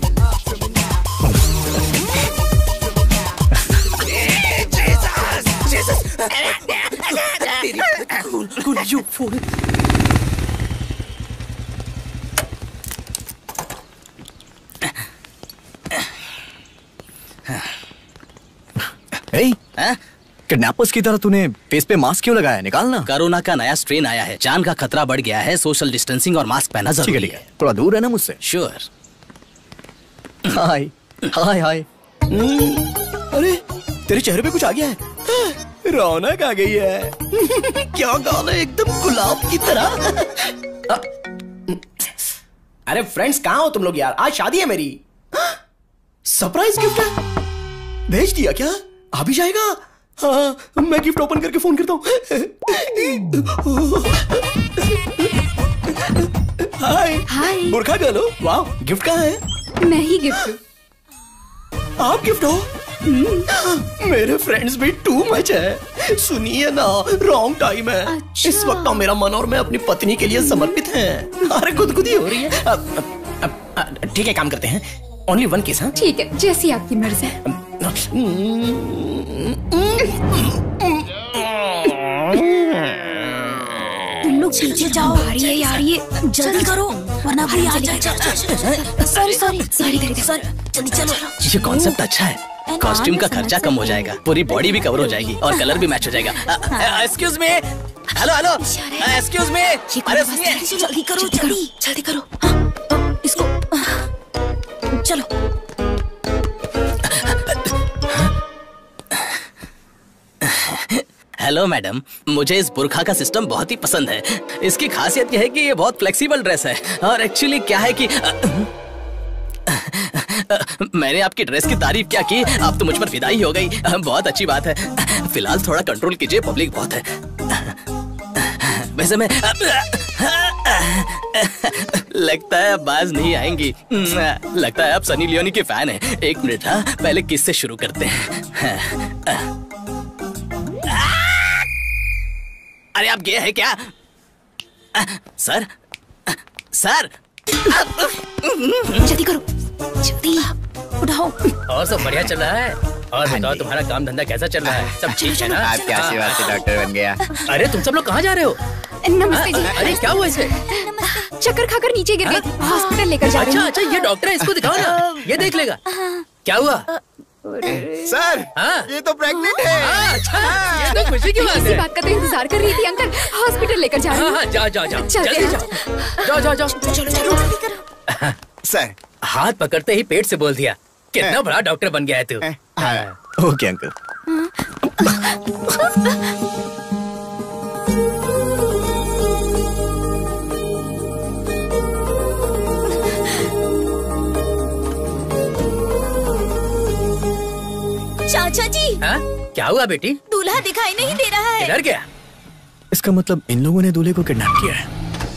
किडनैपर्स की तरह तूने फेस पे मास्क क्यों लगाया? निकालना। कोरोना का नया स्ट्रेन आया है, जान का खतरा बढ़ गया है, सोशल डिस्टेंसिंग और मास्क पहनना जरूरी है। थोड़ा दूर है ना मुझसे। श्योर। Hi hi hi. अरे तेरे चेहरे पे कुछ आ गया है, रौनक आ गई है। क्या गाल है, एकदम गुलाब की तरह। अरे फ्रेंड्स कहाँ हो तुम लोग यार? आज शादी है मेरी। सरप्राइज गिफ्ट है, भेज दिया क्या? आ भी जाएगा? हाँ, मैं गिफ्ट ओपन करके फोन करता हूँ। हाय हाय। बुरखा गर्ल हो? वाह, गिफ्ट कहाँ है? मैं ही गिफ्ट हूँ। आप गिफ्ट हो? मेरे फ्रेंड्स भी टू मच है। सुनिए ना, रॉन्ग टाइम है। अच्छा। इस वक्त तो मेरा मन और मैं अपनी पत्नी के लिए समर्पित हैं। अरे गुदगुदी हो रही है। ठीक है, काम करते हैं, ओनली वन केस। हाँ ठीक है, जैसी आपकी मर्जी। तुम लोग पीछे जाओ। भारी है यार ये, जल्दी करो वरना कोई आ जाएगा। सॉरी सॉरी सॉरी सॉरी, जल्दी चलो। ये कॉन्सेप्ट अच्छा है, कॉस्ट्यूम का खर्चा कम हो जाएगा, पूरी बॉडी भी कवर हो जाएगी और कलर भी मैच हो जाएगा। Excuse me, hello hello, excuse me, अरे सुनिए, जल्दी करो जल्दी जल्दी करो। हाँ, इसको चलो। हेलो मैडम, मुझे इस बुरखा का सिस्टम बहुत ही पसंद है। इसकी खासियत यह है कि ये बहुत फ्लेक्सिबल ड्रेस है और एक्चुअली क्या है कि मैंने आपकी ड्रेस की तारीफ क्या की, आप तो मुझ पर फिदा ही हो गई। बहुत अच्छी बात है। फिलहाल थोड़ा कंट्रोल कीजिए, पब्लिक बहुत है। वैसे मैं लगता है अब बाज नहीं आएंगी। लगता है आप सनी लियोनी के फैन हैं। एक मिनट, हाँ पहले किस से शुरू करते हैं। अरे आप गे है क्या? सर सर जल्दी करो, जल्दी उठाओ। और सब बढ़िया चल रहा है? और बताओ तुम्हारा काम धंधा कैसा चल रहा है? सब ठीक है ना? आपके आशीर्वाद से डॉक्टर बन गया। अरे तुम सब लोग कहाँ जा रहे हो? नमस्ते जी। अरे क्या हुआ इसे? चक्कर खाकर नीचे गिर गई, हॉस्पिटल लेकर जा रही हूं। अच्छा अच्छा, ये डॉक्टर है, इसको दिखाओ ना, ये देख लेगा। क्या हुआ? सर, हाँ? ये तो प्रेग्नेंट है। हाँ, अच्छा, ये तो खुशी की बात है। इसी बात का तो इंतजार कर रही थी अंकल। हॉस्पिटल लेकर जा रही हूं। हाँ, जाओ जाओ जाओ, जल्दी जाओ, जाओ जाओ जाओ, चलो चलो जल्दी करो। सर, हाथ पकड़ते ही पेट से बोल दिया, कितना बड़ा डॉक्टर बन गया है तू। Okay uncle. चाचा जी। हाँ? क्या हुआ बेटी? दूल्हा दिखाई नहीं दे रहा है। किधर गया? इसका मतलब इन लोगों ने दूल्हे को किडनैप किया है।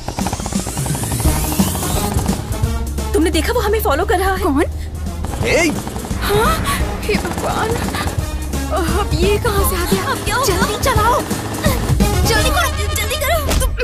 तुमने देखा वो हमें फॉलो कर रहा है? कौन? ए! हाँ? हे भगवान, अब ये कहाँ से आ गया? अब क्या होगा? जल्दी चलाओ, जल्दी करो जल्दी करो।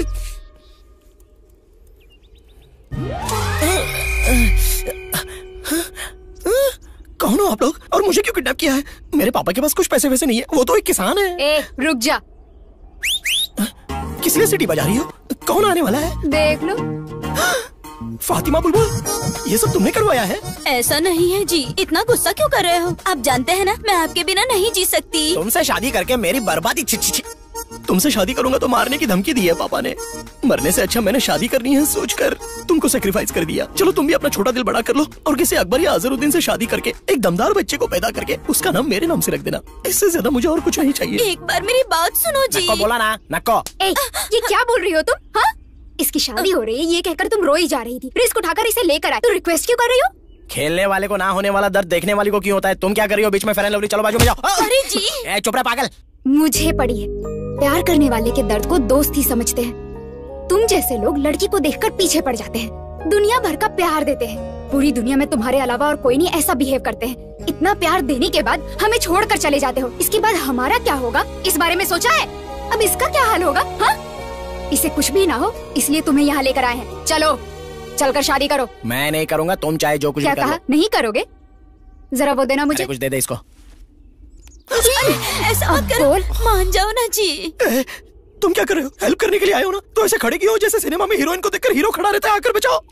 कौन हो आप लोग और मुझे क्यों किडनैप किया है? मेरे पापा के पास कुछ पैसे वैसे नहीं है, वो तो एक किसान है। ए, रुक जा। किस लिए सिटी बजा रही हो? कौन आने वाला है? देख लो। फातिमा बुलबुल, ये सब तुमने करवाया है? ऐसा नहीं है जी, इतना गुस्सा क्यों कर रहे हो? आप जानते हैं ना मैं आपके बिना नहीं जी सकती। तुमसे शादी करके मेरी बर्बादी छी छी छी। तुमसे शादी करूंगा तो मारने की धमकी दी है पापा ने। मरने से अच्छा मैंने शादी करनी है सोचकर तुमको सेक्रीफाइस कर दिया। चलो तुम भी अपना छोटा दिल बड़ा कर लो और किसी अकबर या अजहरुद्दीन से शादी करके एक दमदार बच्चे को पैदा करके उसका नाम मेरे नाम से रख देना। इससे ज्यादा मुझे और कुछ नहीं चाहिए। एक बार मेरी बात सुनो जी। नक्को बोला ना, नक्को। ए, ये क्या बोल रही हो तुम? हाँ, इसकी शादी हो रही है ये कहकर तुम रोई जा रही थी, रिस्क उठाकर इसे लेकर आए तो रिक्वेस्ट क्यों कर रही हो? खेलने वाले को ना होने वाला दर्द देखने वाली को क्यों होता है? तुम क्या कर रही हो बीच में? फेयर एंड लवली, चलो बाजू में जाओ। अरे जी, ए, चुप रहे पागल। मुझे पड़ी है, प्यार करने वाले के दर्द को दोस्त ही समझते हैं। तुम जैसे लोग लड़की को देखकर पीछे पड़ जाते हैं, दुनिया भर का प्यार देते हैं। पूरी दुनिया में तुम्हारे अलावा और कोई नहीं ऐसा बिहेव करते हैं। इतना प्यार देने के बाद हमें छोड़कर चले जाते हो। इसके बाद हमारा क्या होगा इस बारे में सोचा है? अब इसका क्या हाल होगा? हाँ, इसे कुछ भी ना हो इसलिए तुम्हें यहाँ लेकर आए हैं। चलो चलकर शादी करो। मैं नहीं करूंगा, तुम चाहे जो कुछ क्या भी कर कहा? लो। नहीं करोगे? जरा वो देना मुझे। कुछ दे दे इसको। जी, ऐसा मत करो, मान जाओ ना जी। ए, तुम क्या कर रहे हो? हेल्प करने के लिए आए हो ना, तो ऐसे खड़े क्यों हो जैसे सिनेमा में हीरोइन को देखकर हीरो खड़ा रहता है? आकर बचाओ।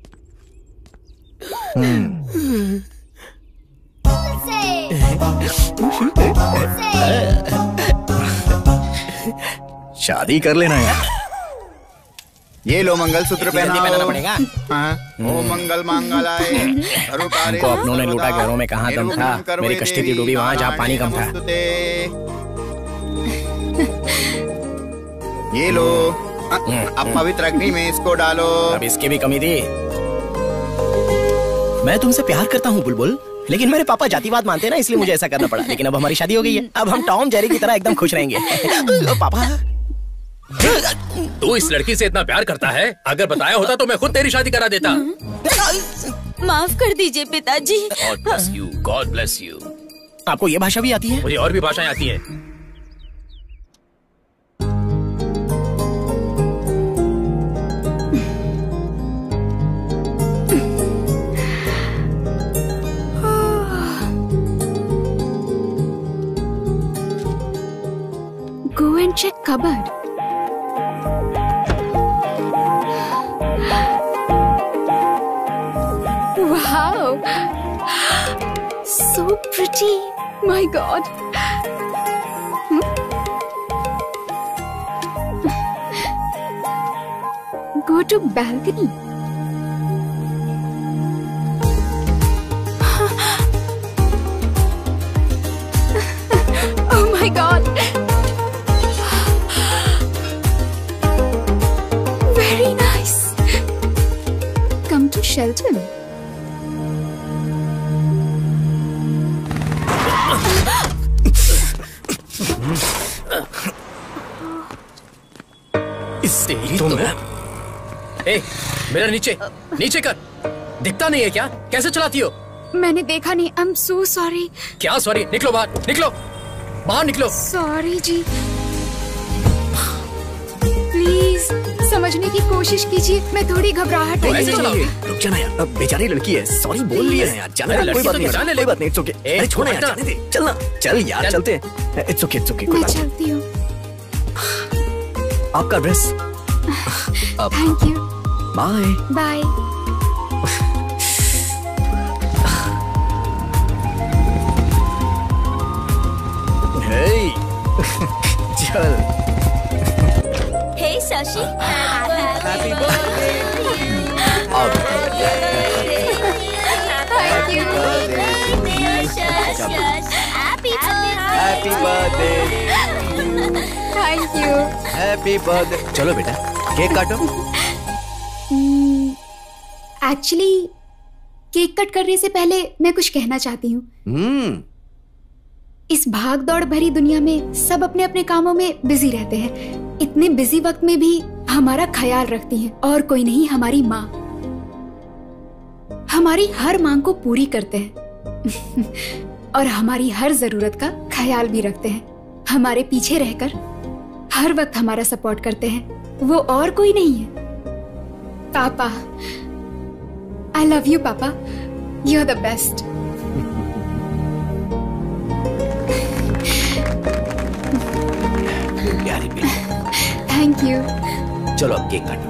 शादी कर लेना यार। ये लो मंगलसूत्र जल्दी पहनाना पड़ेगा। ओ मंगल मांगलाय हमको अपनों ने लूटा, घरों में कहाँ दम था। मेरी कश्ती थी डूबी वहाँ जहाँ पानी कम था। ये लो, अब पवित्र अग्नि में इसको डालो। अब इसकी भी कमी थी। मैं तुमसे प्यार करता हूँ बुलबुल, लेकिन मेरे पापा जातिवाद मानते हैं ना, इसलिए मुझे ऐसा करना पड़ा। लेकिन अब हमारी शादी हो गई है, अब हम टॉम जेरी की तरह एकदम खुश रहेंगे। पापा, तू इस लड़की से इतना प्यार करता है, अगर बताया होता तो मैं खुद तेरी शादी करा देता। माफ कर दीजिए पिताजी। God bless you, God bless you. आपको ये भाषा भी आती है? मुझे और भी भाषाएं आती हैं। Go and check cupboard. Wow, so pretty. My God. Hmm? Go to balcony. Oh my God. Very nice. Come to Shelton. तेरी तो मैं। ए, मेरा नीचे नीचे कर। दिखता नहीं है क्या? कैसे चलाती हो? मैंने देखा नहीं। I'm so sorry. क्या सॉरी? निकलो बाहर, निकलो बाहर, निकलो। Sorry ji. Please समझने की कोशिश कीजिए, मैं थोड़ी घबराहट तो ऐसे चलाओगे? रुक जाना यार, अब बेचारी लड़की है, सॉरी बोल लिया है यार। जाना यार, कोई बात नहीं, कोई बात नहीं, इट्स ओके। अरे छोड़ यार, जाने दे, चलना, चल यार, चलते हैं। इट्स ओके, इट्स ओके, कोई मैं बात नहीं। चलती हूँ। आपका dress. Thank you. Bye Bye. Hey चल। Hey Shashi, happy birthday. Thank you. Happy birthday. Thank you. Happy birthday. चलो बेटा, केक काटो। एक्चुअली केक कट करने से पहले मैं कुछ कहना चाहती हूँ। हम्म इस भाग दौड़ भरी दुनिया में सब अपने अपने कामों में बिजी रहते हैं। इतने बिजी वक्त में भी हमारा ख्याल रखती हैं, और कोई नहीं, हमारी माँ। हमारी हर मांग को पूरी करते हैं और हमारी हर जरूरत का ख्याल भी रखते हैं। हमारे पीछे रहकर हर वक्त हमारा सपोर्ट करते हैं। वो और कोई नहीं है, पापा। आई लव यू पापा, यू आर द बेस्ट। प्यारी बेटी। Thank you. चलो अब केक काटो।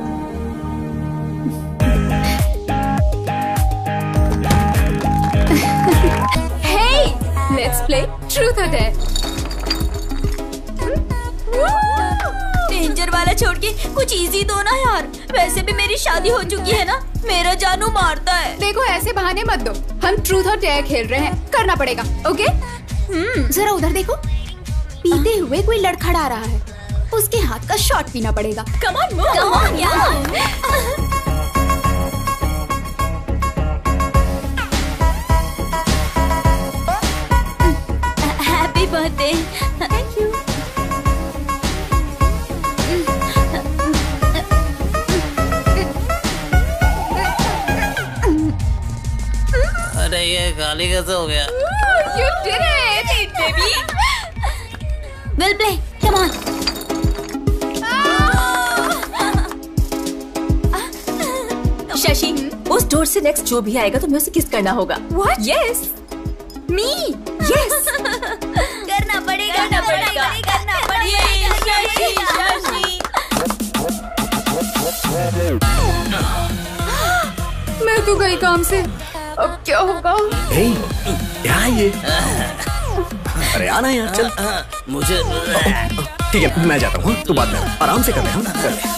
Hey, let's play Truth or Dare. वाला छोड़ के कुछ इजी दो ना यार। वैसे भी मेरी शादी हो चुकी है ना, मेरा जानू मारता है। देखो ऐसे बहाने मत दो, हम ट्रूथ और डेयर खेल रहे हैं, करना पड़ेगा। ओके हम्म जरा उधर देखो, पीते हुए कोई लड़खड़ा रहा है, उसके हाथ का शॉट पीना पड़ेगा। Come on move, come on यार। Happy birthday. Thank you. अरे ये गाली कैसे हो गया? You did it, baby. We'll play. Come on. Shashi, उस डोर से नेक्स्ट जो भी आएगा तुम्हें उसे किस करना होगा। What? Yes. Me? Yes. करना पड़ेगा, करना पड़ेगा, करना पड़ेगा। शशि, शशि। मैं तो गई काम से, अब क्या होगा? हे, क्या ये? अरे आना यार, चल। मुझे ठीक है, मैं जाता हूँ। तू बात कर, आराम से कर ले, हम कर ले।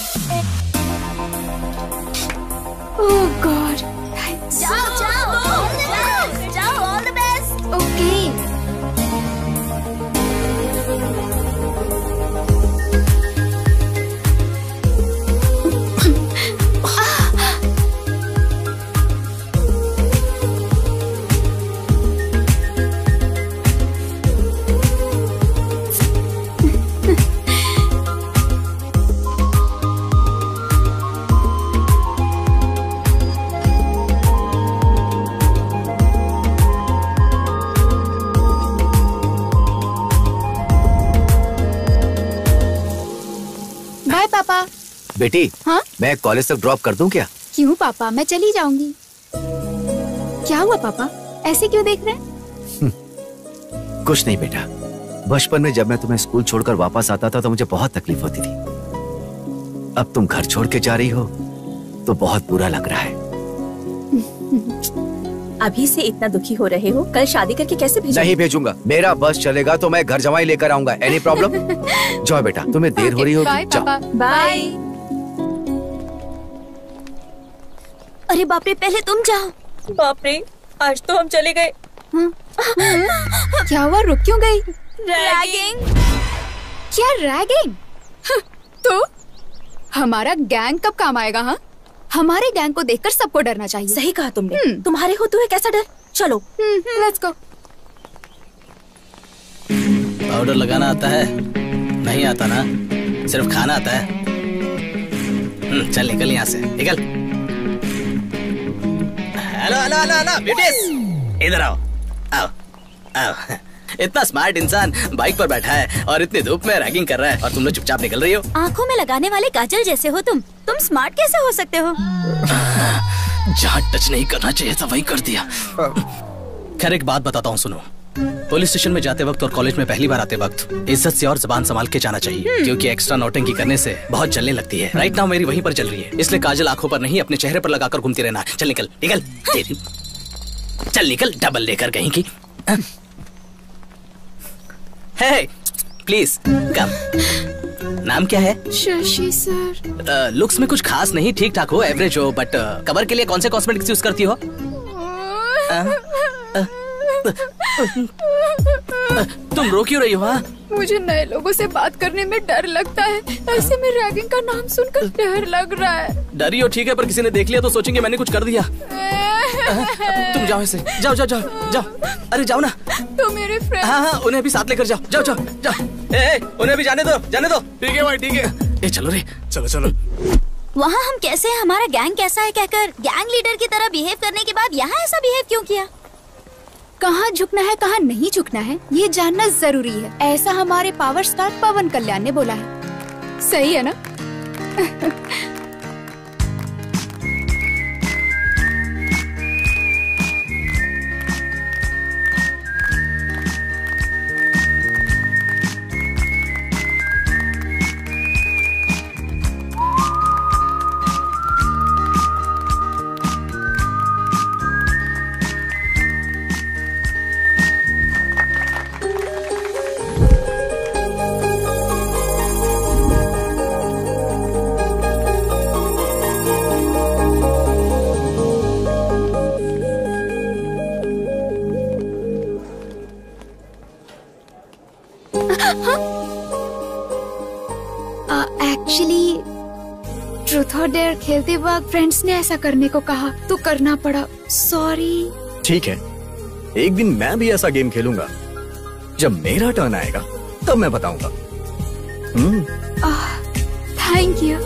Oh God. जाओ, जाओ, जाओ, जाओ, all the best. Okay. Bye पापा। बेटी, हाँ? मैं कॉलेज तक ड्रॉप कर दूं क्या? क्यों पापा, मैं चली जाऊंगी। क्या हुआ पापा, ऐसे क्यों देख रहे हैं? कुछ नहीं बेटा, बचपन में जब मैं तुम्हें स्कूल छोड़कर वापस आता था तो मुझे बहुत तकलीफ होती थी। अब तुम घर छोड़ के जा रही हो तो बहुत बुरा लग रहा है। अभी से इतना दुखी हो रहे हो, कल शादी करके कैसे भेजोगे? नहीं भेजूंगा, मेरा बस चलेगा तो मैं घर जमाई लेकर आऊंगा। Any problem? जाओ बेटा, तुम्हें देर हो रही होगी, जाओ। बाय। अरे बाप रे, पहले तुम जाओ। बाप रे, आज तो हम चले गए। क्या हुआ, रुक क्यों गई? रैगिंग। क्या रैगिंग? तो हमारा गैंग कब काम आएगा? हाँ, हमारे गैंग को देखकर सबको डरना चाहिए। सही कहा तुमने। तुम्हारे होते हुए कैसा डर? चलो लेट्स गो। पाउडर लगाना आता है? नहीं आता ना, सिर्फ खाना आता है। चल निकल यहाँ से, निकल। Hello hello hello hello beauties, इधर आओ आओ आओ। इतना स्मार्ट इंसान बाइक पर बैठा है और इतनी धूप में रैगिंग कर रहा है और तुम लोग चुपचाप निकल रही हो। आंखों में लगाने वाले काजल जैसे हो तुम तुम स्मार्ट कैसे हो सकते हो? जहाँ टच नहीं करना चाहिए था वही कर दिया। खैर एक बात बताता हूँ, सुनो। पुलिस स्टेशन में जाते वक्त और कॉलेज में पहली बार आते वक्त इज्जत से और जुबान संभाल के जाना चाहिए, क्योंकि एक्स्ट्रा नौटंकी करने से बहुत जलने लगती है। राइट नाउ मेरी वहीं पर चल रही है, इसलिए काजल आंखों पर नहीं अपने चेहरे पर लगाकर घूमती रहना। चल निकल निकल तेरी चल निकल, डबल लेकर कहीं की। Hey please come. नाम क्या है? शशि सर। लुक्स में कुछ खास नहीं, ठीक ठाक हो, एवरेज हो, बट कवर के लिए कौन से कॉस्मेटिक्स यूज करती हो? तुम रो क्यों रही हो? हाँ, मुझे नए लोगों से बात करने में डर लगता है, ऐसे में रैगिंग का नाम सुनकर डर लग रहा है। डरी हो ठीक है, पर किसी ने देख लिया तो सोचेंगे मैंने कुछ कर दिया। तुम जाओ ऐसे, जाओ जाओ जाओ जाओ। अरे जाओ ना। तो मेरे फ्रेंड। हाँ हाँ, उन्हें भी साथ लेकर जाओ, जाओ जाओ जाओ। ए, ए, उन्हें भी जाने दो, जाने दो। ठीक है भाई, ठीक है। ए चलो रे, चलो चलो। वहाँ हम कैसे हैं, हमारा गैंग कैसा है कहकर गैंग लीडर की तरह बिहेव करने के बाद यहाँ ऐसा बिहेव क्यों किया? कहाँ झुकना है कहाँ नहीं झुकना है ये जानना जरूरी है, ऐसा हमारे पावर स्टार पवन कल्याण ने बोला है। सही है ना? खेलते वक्त फ्रेंड्स ने ऐसा करने को कहा तो करना पड़ा, सॉरी। ठीक है, एक दिन मैं भी ऐसा गेम खेलूंगा। जब मेरा टर्न आएगा तब मैं बताऊंगा। हम्म। Thank you.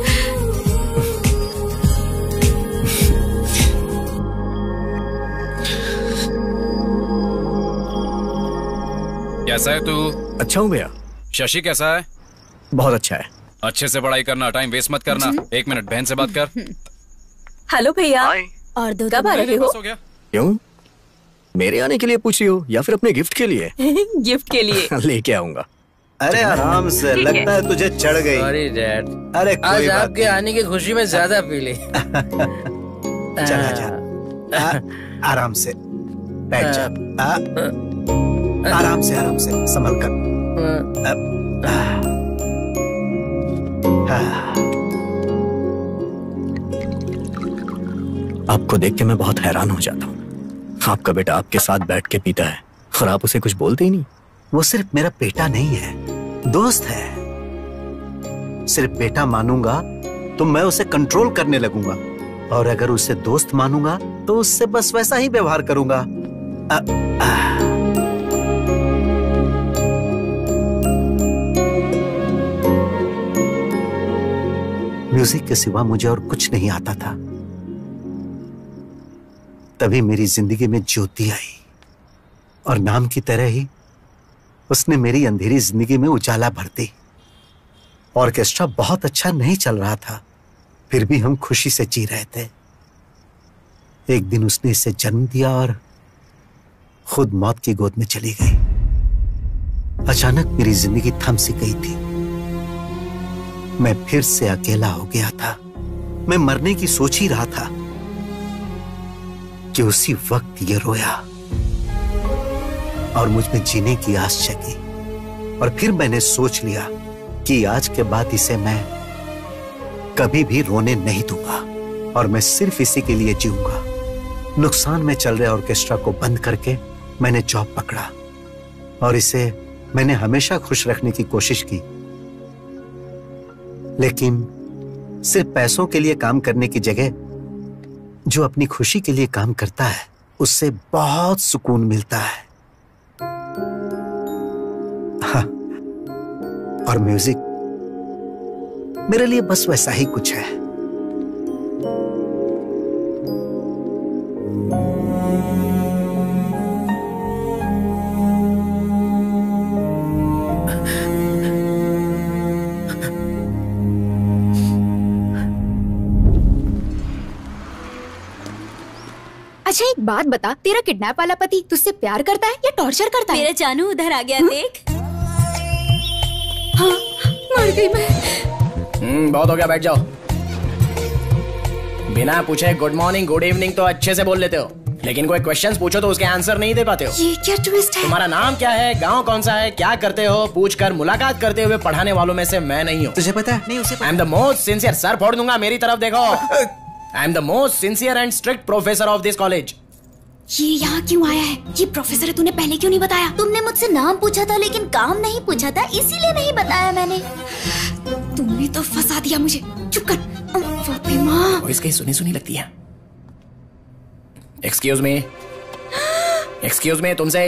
कैसा है तू? अच्छा हूँ भैया। शशि कैसा है? बहुत अच्छा है। अच्छे से पढ़ाई करना, टाइम वेस्ट मत करना। एक मिनट बहन से बात कर। हेलो भैया। और दो कब आ रहे हो? क्यों? मेरे आने के लिए पूछ रही हो या फिर अपने गिफ्ट के लिए? गिफ्ट के लिए। लेके आऊंगा। अरे आराम से, लगता है तुझे चढ़ गई। Sorry dad. अरे आज कोई बात आपके आने की खुशी में ज्यादा पी ली। चला जा। आ, आराम से बैठ जा। आ, आराम से आराम से संभल कर। आ, आ, आपको देख के मैं बहुत हैरान हो जाता हूँ। आपका बेटा आपके साथ बैठ के पीता है और आप उसे कुछ बोलते ही नहीं। वो सिर्फ मेरा बेटा नहीं है, दोस्त है। सिर्फ बेटा मानूंगा तो मैं उसे कंट्रोल करने लगूंगा, और अगर उसे दोस्त मानूंगा तो उससे बस वैसा ही व्यवहार करूंगा। आ, आ, म्यूजिक के सिवा मुझे और कुछ नहीं आता था। तभी मेरी जिंदगी में ज्योति आई, और नाम की तरह ही उसने मेरी अंधेरी जिंदगी में उजाला भर दी। ऑर्केस्ट्रा बहुत अच्छा नहीं चल रहा था, फिर भी हम खुशी से जी रहे थे। एक दिन उसने इसे जन्म दिया और खुद मौत की गोद में चली गई। अचानक मेरी जिंदगी थम सी गई थी। मैं फिर से अकेला हो गया था। मैं मरने की सोच ही रहा था कि उसी वक्त ये रोया और मुझ में जीने की आस जगी। और फिर मैंने सोच लिया कि आज के बाद इसे मैं कभी भी रोने नहीं दूंगा, और मैं सिर्फ इसी के लिए जीऊंगा। नुकसान में चल रहे ऑर्केस्ट्रा को बंद करके मैंने जॉब पकड़ा, और इसे मैंने हमेशा खुश रखने की कोशिश की। लेकिन सिर्फ पैसों के लिए काम करने की जगह जो अपनी खुशी के लिए काम करता है उससे बहुत सुकून मिलता है। हाँ, और म्यूजिक मेरे लिए बस वैसा ही कुछ है। अच्छा एक बात बता, तेरा किडनैप वाला पति तुझसे प्यार करता है या टॉर्चर करता है? मेरा जानू उधर आ गया, देख। हाँ, मर गई मैं। हम्म, बहुत हो गया, बैठ जाओ। बिना पूछे गुड मॉर्निंग गुड इवनिंग तो अच्छे से बोल लेते हो, लेकिन कोई क्वेश्चंस पूछो तो उसके आंसर नहीं दे पाते हो। ये क्या ट्विस्ट है? तुम्हारा नाम क्या है, गांव कौन सा है, क्या करते हो, पूछकर मुलाकात करते हुए पढ़ाने वालों में से मैं नहीं हूँ। तुझे पता है? नहीं, उसे पता। I am the most sincere, sir फोड़ दूंगा, मेरी तरफ देखो। I am the most sincere and strict professor of this college. ये यहाँ क्यों आया है? ये प्रोफेसर है, तूने पहले क्यों नहीं बताया? तुमने मुझसे नाम पूछा था लेकिन काम नहीं पूछा था, इसीलिए नहीं बताया मैंने। तुमने तो फंसा दिया मुझे। चुप कर। माँ, वॉइस कहीं सुनी सुनी लगती है। एक्सक्यूज मी, एक्सक्यूज मी, तुमसे।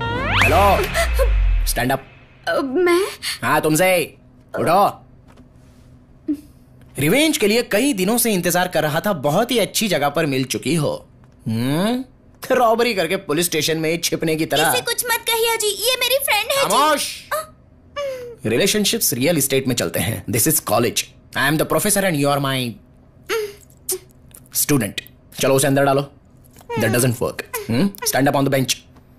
Hello, stand up. मैं? हाँ तुमसे, उठो। रिवेंज के लिए कई दिनों से इंतजार कर रहा था, बहुत ही अच्छी जगह पर मिल चुकी हो। हम्म, रॉबरी करके पुलिस स्टेशन में छिपने की तरह। इसे कुछ मत कहिए जी, ये मेरी फ्रेंड है जी। खामोश। रिलेशनशिप्स रियल एस्टेट में चलते हैं। This is college. I am the professor and you are my student. चलो उसे अंदर डालो। That doesn't work. Stand up on the bench.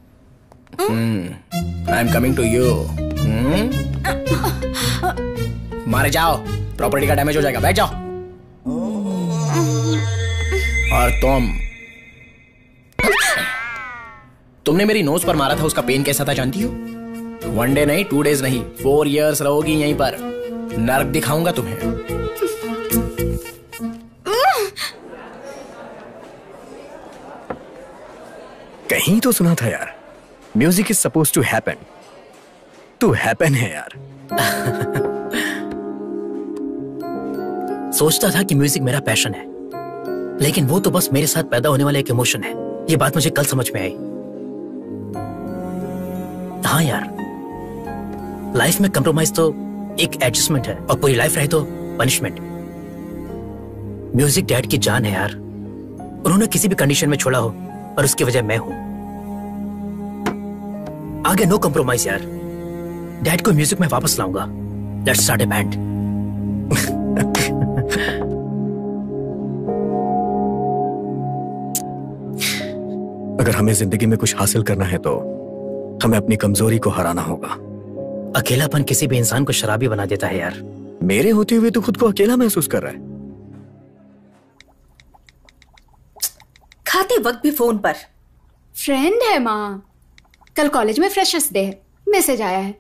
I am coming to you. मारे जाओ, प्रॉपर्टी का डैमेज हो जाएगा, बैठ जाओ। और तुम तुमने मेरी नोज पर मारा था, उसका पेन कैसा था जानती हो? वन डे नहीं, टू डेज नहीं, फोर इयर्स रहोगी यहीं पर। नर्क दिखाऊंगा तुम्हें। कहीं तो सुना था यार, music is suppose to happen. तू हैपन है यार। सोचता था कि म्यूजिक मेरा पैशन है, लेकिन वो तो बस मेरे साथ पैदा होने वाला एक इमोशन है। ये बात मुझे कल समझ में आई। हाँ यार, लाइफ में कंप्रोमाइज तो एक एडजस्टमेंट है और पूरी लाइफ रहे तो पनिशमेंट। म्यूजिक डैड की जान है यार। उन्होंने किसी भी कंडीशन में छोड़ा हो और उसकी वजह मैं हूं। आगे नो कंप्रोमाइज यार। डैड को म्यूजिक में वापस लाऊंगा। Let's start a band. अगर हमें जिंदगी में कुछ हासिल करना है तो हमें अपनी कमजोरी को हराना होगा। अकेलापन किसी भी इंसान को शराबी बना देता है यार। मेरे होते हुए तो खुद को अकेला महसूस कर रहा है। खाते वक्त भी फोन पर। फ्रेंड है माँ, कल कॉलेज में फ्रेशर्स डे है, मैसेज आया है।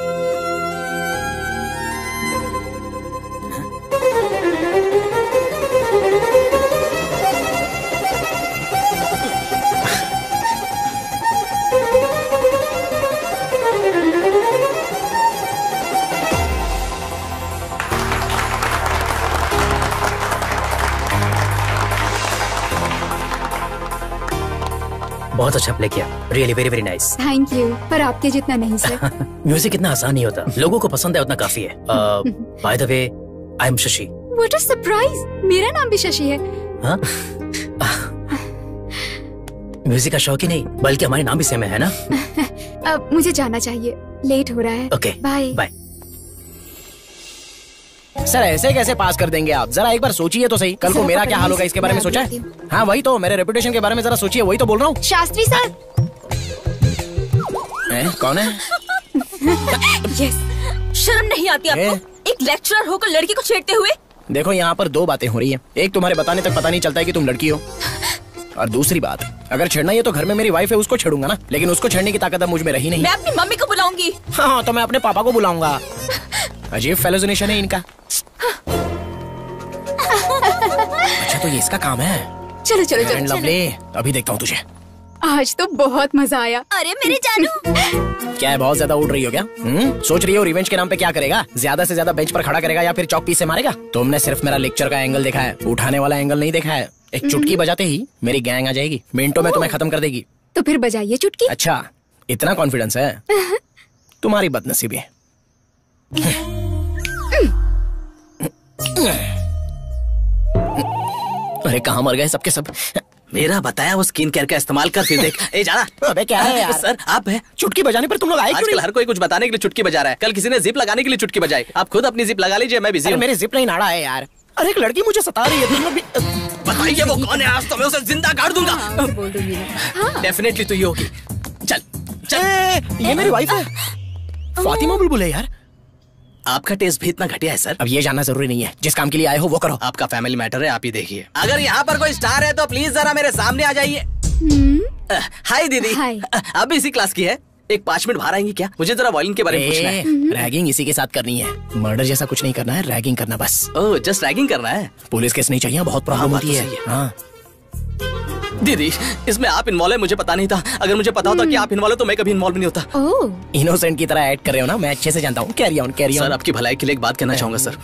बहुत अच्छा प्ले किया, really very very nice. Thank you, पर आपके जितना नहीं सर। म्यूजिक इतना आसान नहीं होता, लोगों को पसंद है उतना काफी है। By the way, I am Shashi. What a surprise, मेरा नाम भी शशि है। हाँ? म्यूजिक का शौक ही नहीं बल्कि हमारे नाम भी सेम है, है ना? अब मुझे जाना चाहिए, लेट हो रहा है। Okay, bye bye. सर ऐसे कैसे पास कर देंगे आप? जरा एक बार सोचिए तो सही, कल को मेरा क्या हाल होगा इसके बारे में सोचा है? हाँ वही तो, मेरे रेपुटेशन के बारे में जरा सोचिए, वही तो बोल रहा हूँ। शास्त्री सर। कौन है? यस, शर्म नहीं आती आपको? एक लेक्चरर होकर लड़की को छेड़ते हुए। देखो यहाँ पर दो बातें हो रही है। एक, तुम्हारे बताने तक पता नहीं चलता है कि तुम लड़की हो, और दूसरी बात, अगर छेड़ना ही है तो घर में मेरी वाइफ है, उसको छेड़ूंगा ना, लेकिन उसको छेड़ने की ताकत अब मुझ में रही नहीं। मैं अपनी मम्मी को बुलाऊंगी। हाँ तो मैं अपने पापा को बुलाऊंगा। अजीब फेलोजिनेशन है इनका। अच्छा तो ये इसका काम है। चलो चलो चलो, चलो। लवली, अभी देखता हूँ तुझे। आज तो बहुत मजा आया। अरे मेरे जानू। क्या है, बहुत ज्यादा उड़ रही हो क्या? हम्म, सोच रही हो रिवेंज के नाम पे क्या करेगा? ज्यादा से ज्यादा बेंच पर खड़ा करेगा या फिर चौक पीस से मारेगा? तुमने सिर्फ मेरा लेक्चर का एंगल देखा है, उठाने वाला एंगल नहीं देखा है। एक चुटकी बजाते ही मेरी गैंग आ जाएगी, मिनटों में तुम्हें खत्म कर देगी। तो फिर बजाइए चुटकी। अच्छा, इतना कॉन्फिडेंस है? तुम्हारी बदनसीबी। अरे कहाँ मर गए सबके सब? मेरा बताया वो स्किन केयर का इस्तेमाल कर, फिर देख। ए जाना। अबे क्या है यार? सर आप है चुटकी बजाने पर तुम लोग आए क्यों नहीं? आजकल हर कोई कुछ बताने के लिए चुटकी बजा रहा है। कल किसी ने जिप लगाने के लिए चुटकी बजाई, आप खुद अपनी जिप लगा लीजिए, मैं बिजी हूँ। मेरी जिप नहीं नाड़ा है यार। अरे एक लड़की मुझे सता रही है, तुम लोग भी बताइए वो कौन है, आज तो मैं उसे जिंदा गाड़ दूंगा। बोल दूंगी। डेफिनेटली तो ये होगी। चल चल, ये मेरी वाइफ है, फातिमा बुलबुल है यार। आपका टेस्ट भी इतना घटिया है सर? अब ये जानना जरूरी नहीं है, जिस काम के लिए आए हो वो करो। आपका फैमिली मैटर है, आप ही देखिए। अगर यहाँ पर कोई स्टार है तो प्लीज जरा मेरे सामने आ जाइए। हाय दीदी, आप भी इसी क्लास की है? एक पाँच मिनट बाहर आएंगी क्या? मुझे जरा वॉयलिन के बारे में पूछना है। रैगिंग इसी के साथ करनी है, मर्डर जैसा कुछ नहीं करना है, रैगिंग करना बस। ओह, जस्ट रैगिंग करना है? पुलिस केस नहीं चाहिए, बहुत प्रॉब्लम होती है। हाँ दीदी, इसमें आप इन्वॉल्व है मुझे पता नहीं था। अगर मुझे पता होता कि आप इन्वॉल्व है तो मैं कभी इन्वॉल्व नहीं होता। ओह, इनोसेंट की तरह ऐड कर रहे हो ना, मैं अच्छे से जानता हूँ। Carry on carry on. Sir आपकी भलाई के लिए एक बात कहना चाहूंगा सर।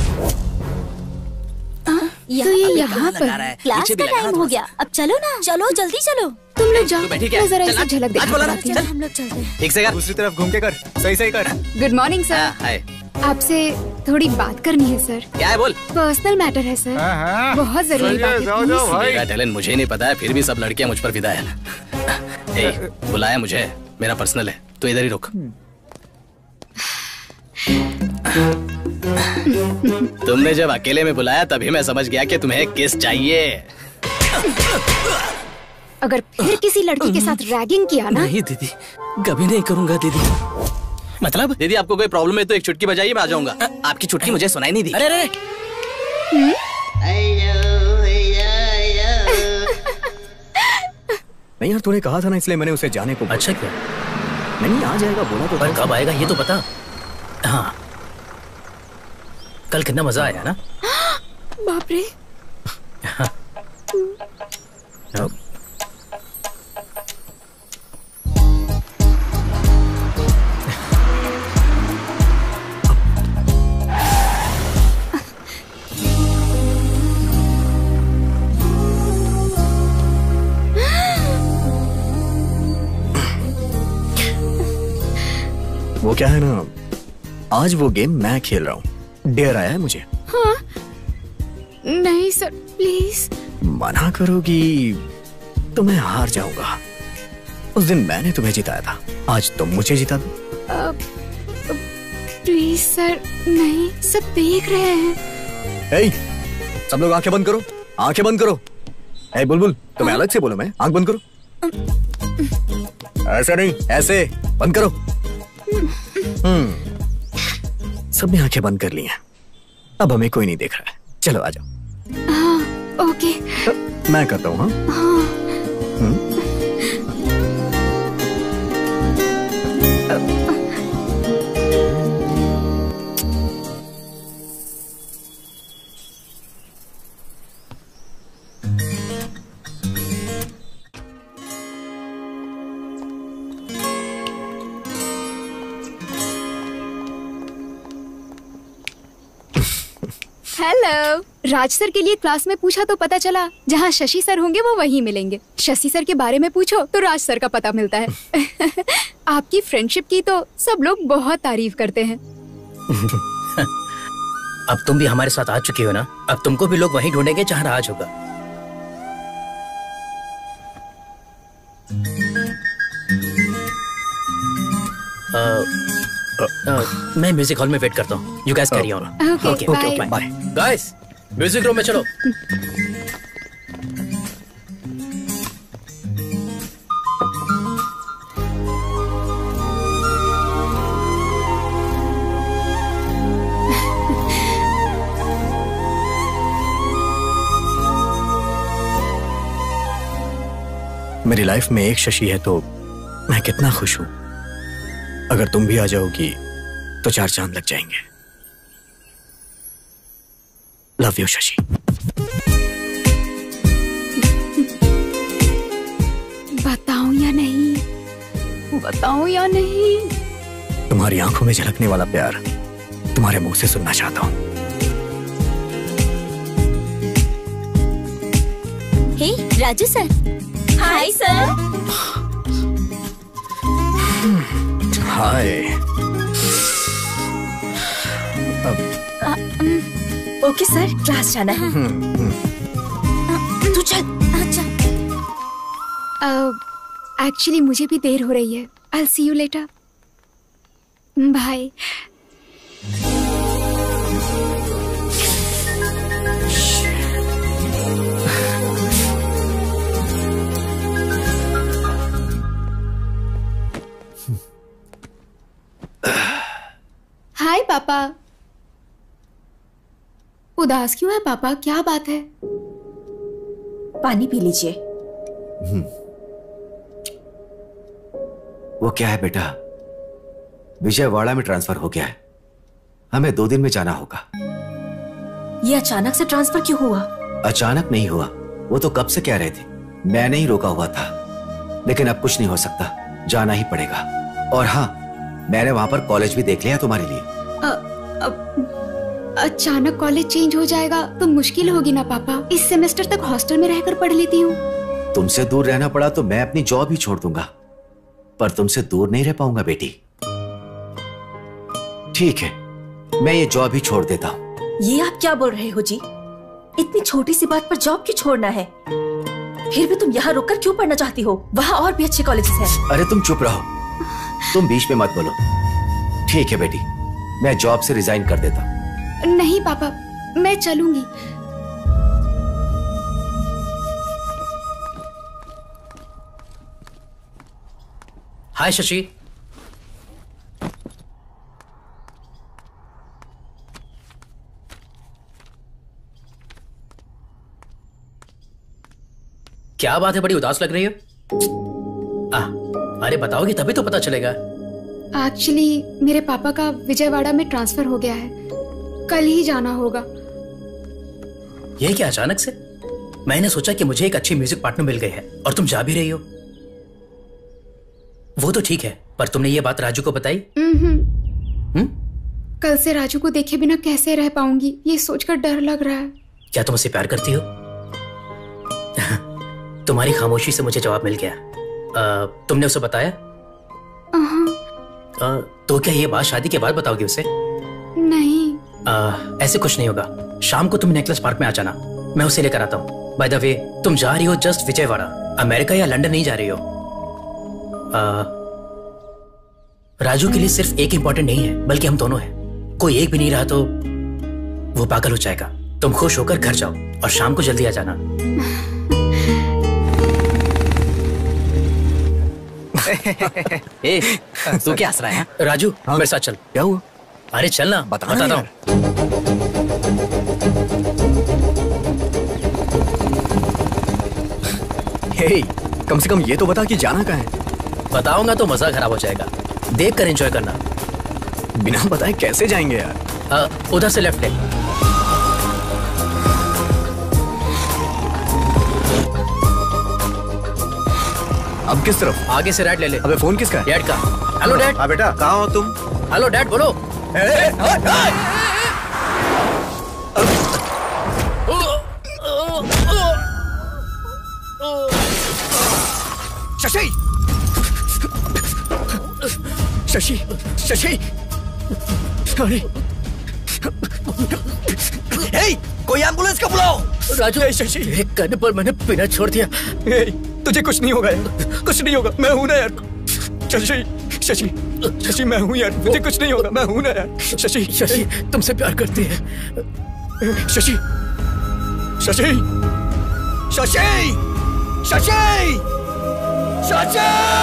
तो ये यहाँ पर क्लास का टाइम हो गया, अब चलो ना। चलो जल्दी चलो। तुम लोग जाओ, बैठी क्या? मैं जरा इसे चल, झलक आज बोला ना, दिखाती चल। हूँ। हम लोग चलते हैं। एक सेकंड, दूसरी तरफ घूम के कर, सही सही कर। Good morning sir. हाय। आपसे थोड़ी बात करनी है सर। क्या है बोल? पर्सनल मैटर है सर, बहुत जरूरी बात है। please। मेरा टैलेंट मुझे नहीं पता है, फिर भी सब लड़कियां मुझ पर फिदा है। ए, बुलाया मुझे, मेरा पर्सनल है, तो इधर ही रुक। तुमने जब अकेले में बुलाया तभी मैं समझ गया कि तुम्हें किस चाहिए। अगर फिर किसी लड़की के साथ रैगिंग किया ना। नहीं दीदी, कभी नहीं करूंगा दीदी। मतलब दीदी आपको कोई प्रॉब्लम है तो एक चुटकी बजाइए, मैं आ जाऊंगा। आपकी चुटकी मुझे सुनाई नहीं दी। अरे अरे नहीं यार, तूने कहा था ना, इसलिए मैंने उसे जाने को। अच्छा क्या? नहीं आ जाएगा बोला तो। पर कब आएगा ये तो पता। हाँ, कल कितना मजा आया ना। बाप रे। वो क्या है ना, आज वो गेम मैं खेल रहा हूँ। डेयर आया है मुझे। हाँ? नहीं सर प्लीज। मना करोगी तो मैं हार जाऊंगा। उस दिन मैंने तुम्हें जिताया था, आज तुम मुझे जिता दो। प्लीज सर, नहीं सब देख रहे हैं। ए, सब लोग आंखें बंद करो, आंखें बंद करो। ए बुलबुल, तुम्हें अलग से बोलो, मैं आंख बंद करो। ऐसे नहीं, ऐसे बंद करो। हम्म, सबने आंखें बंद कर ली हैं। अब हमें कोई नहीं देख रहा है। चलो आ जाओ। हाँ, ओके। मैं करता हूँ। हाँ, हाँ। हम्म। हेलो। राज सर के लिए क्लास में पूछा तो पता चला जहाँ शशि सर होंगे वो वहीं मिलेंगे। शशि सर के बारे में पूछो तो राज सर का पता मिलता है। आपकी फ्रेंडशिप की तो सब लोग बहुत तारीफ करते हैं। अब तुम भी हमारे साथ आ चुकी हो ना, अब तुमको भी लोग वहीं ढूंढेंगे जहाँ राज होगा। आ, आ, मैं म्यूजिक हॉल में वेट करता हूँ। You guys carry on. Okay, bye. Bye. Guys music room में चलो। मेरी लाइफ में एक शशि है तो मैं कितना खुश हूं। अगर तुम भी आ जाओगी तो चार चांद लग जाएंगे। Love you Shashi. बताऊं या नहीं, बताऊं या नहीं? तुम्हारी आंखों में झलकने वाला प्यार तुम्हारे मुंह से सुनना चाहता हूं। Hey Raju sir. Hi sir. Hi. Okay sir, class जाना है। तू चल। अच्छा। एक्चुअली मुझे भी देर हो रही है। I'll see you later. Bye. Hi पापा। उदास क्यों है पापा, क्या बात है? पानी पी लीजिए। वो क्या है बेटा, विजयवाड़ा में ट्रांसफर हो गया है, हमें दो दिन में जाना होगा। ये अचानक से ट्रांसफर क्यों हुआ? अचानक नहीं हुआ, वो तो कब से कह रहे थे, मैंने ही रोका हुआ था। लेकिन अब कुछ नहीं हो सकता, जाना ही पड़ेगा। और हाँ, मैंने वहां पर कॉलेज भी देख लिया तुम्हारे लिए। अ, अ, अचानक कॉलेज चेंज हो जाएगा तो मुश्किल होगी ना पापा। इस सेमेस्टर तक हॉस्टल में रहकर पढ़ लेती हूँ। तुमसे दूर रहना पड़ा तो मैं अपनी जॉब ही छोड़ दूंगा, पर तुमसे दूर नहीं रह पाऊंगा बेटी। ठीक है, मैं ये जॉब ही छोड़ देता हूँ। ये आप क्या बोल रहे हो जी? इतनी छोटी सी बात पर जॉब क्यों छोड़ना है? फिर भी तुम यहाँ रुककर क्यों पढ़ना चाहती हो? वहाँ और भी अच्छे कॉलेजेस हैं। अरे तुम चुप रहो, तुम बीच में मत बोलो। ठीक है बेटी, मैं जॉब से रिजाइन कर देता हूँ। नहीं पापा, मैं चलूंगी। हाय शशि। क्या बात है, बड़ी उदास लग रही हो? आ, अरे बताओगी तभी तो पता चलेगा। एक्चुअली मेरे पापा का विजयवाड़ा में ट्रांसफर हो गया है, कल ही जाना होगा। ये क्या अचानक से? मैंने सोचा कि मुझे एक अच्छी म्यूजिक पार्टनर मिल गई है और तुम जा भी रही हो। वो तो ठीक है, पर तुमने ये बात राजू को बताई? हम्म। कल से राजू को देखे बिना कैसे रह पाऊंगी, ये सोचकर डर लग रहा है। क्या तुम उसे प्यार करती हो? तुम्हारी खामोशी से मुझे जवाब मिल गया। आ, तुमने उसे बताया? आ, तो तो क्या ये बात शादी के बाद बताओगी उसे? नहीं। आ, ऐसे कुछ नहीं होगा। शाम को तुम नेकलेस पार्क में आ जाना, मैं उसे लेकर आता हूँ। बाय द वे, तुम जा रही हो जस्ट विजयवाड़ा, अमेरिका या लंदन नहीं जा रही हो। आ, राजू के लिए सिर्फ एक इंपॉर्टेंट नहीं है, बल्कि हम दोनों हैं। कोई एक भी नहीं रहा तो वो पागल हो जाएगा। तुम खुश होकर घर जाओ और शाम को जल्दी आ जाना। ए, तू क्या हंस रहा है? राजू, हाँ? मेरे साथ चल। क्या हुआ? अरे चल ना, बता बताता हूँ। हे, कम से कम ये तो बता कि जाना कहाँ है। बताऊंगा तो मजा खराब हो जाएगा, देख कर एंजॉय करना। बिना बताए कैसे जाएंगे यार? आ, उधर से लेफ्ट ले। अब किस तरफ? आगे से राइट ले ले। अबे फोन किसका है? डैड का। Hello dad. हाँ बेटा, कहाँ हो तुम? हेलो डैड, बोलो। शशि, शशि, शशि, अरे, हे, कोई एम्बुलेंस का बुलाओ। राजू, शशि, एक करने पर मैंने पीना छोड़ दिया। हे, तुझे कुछ नहीं होगा यार, कुछ नहीं होगा, मैं हूं ना यार। शशि, शशि, शशि, मैं हूं यार, मुझे कुछ नहीं होगा, मैं हूं ना यार। शशि, शशि, तुमसे प्यार करती है। शशि, शशि, शशि, शशि, शशि।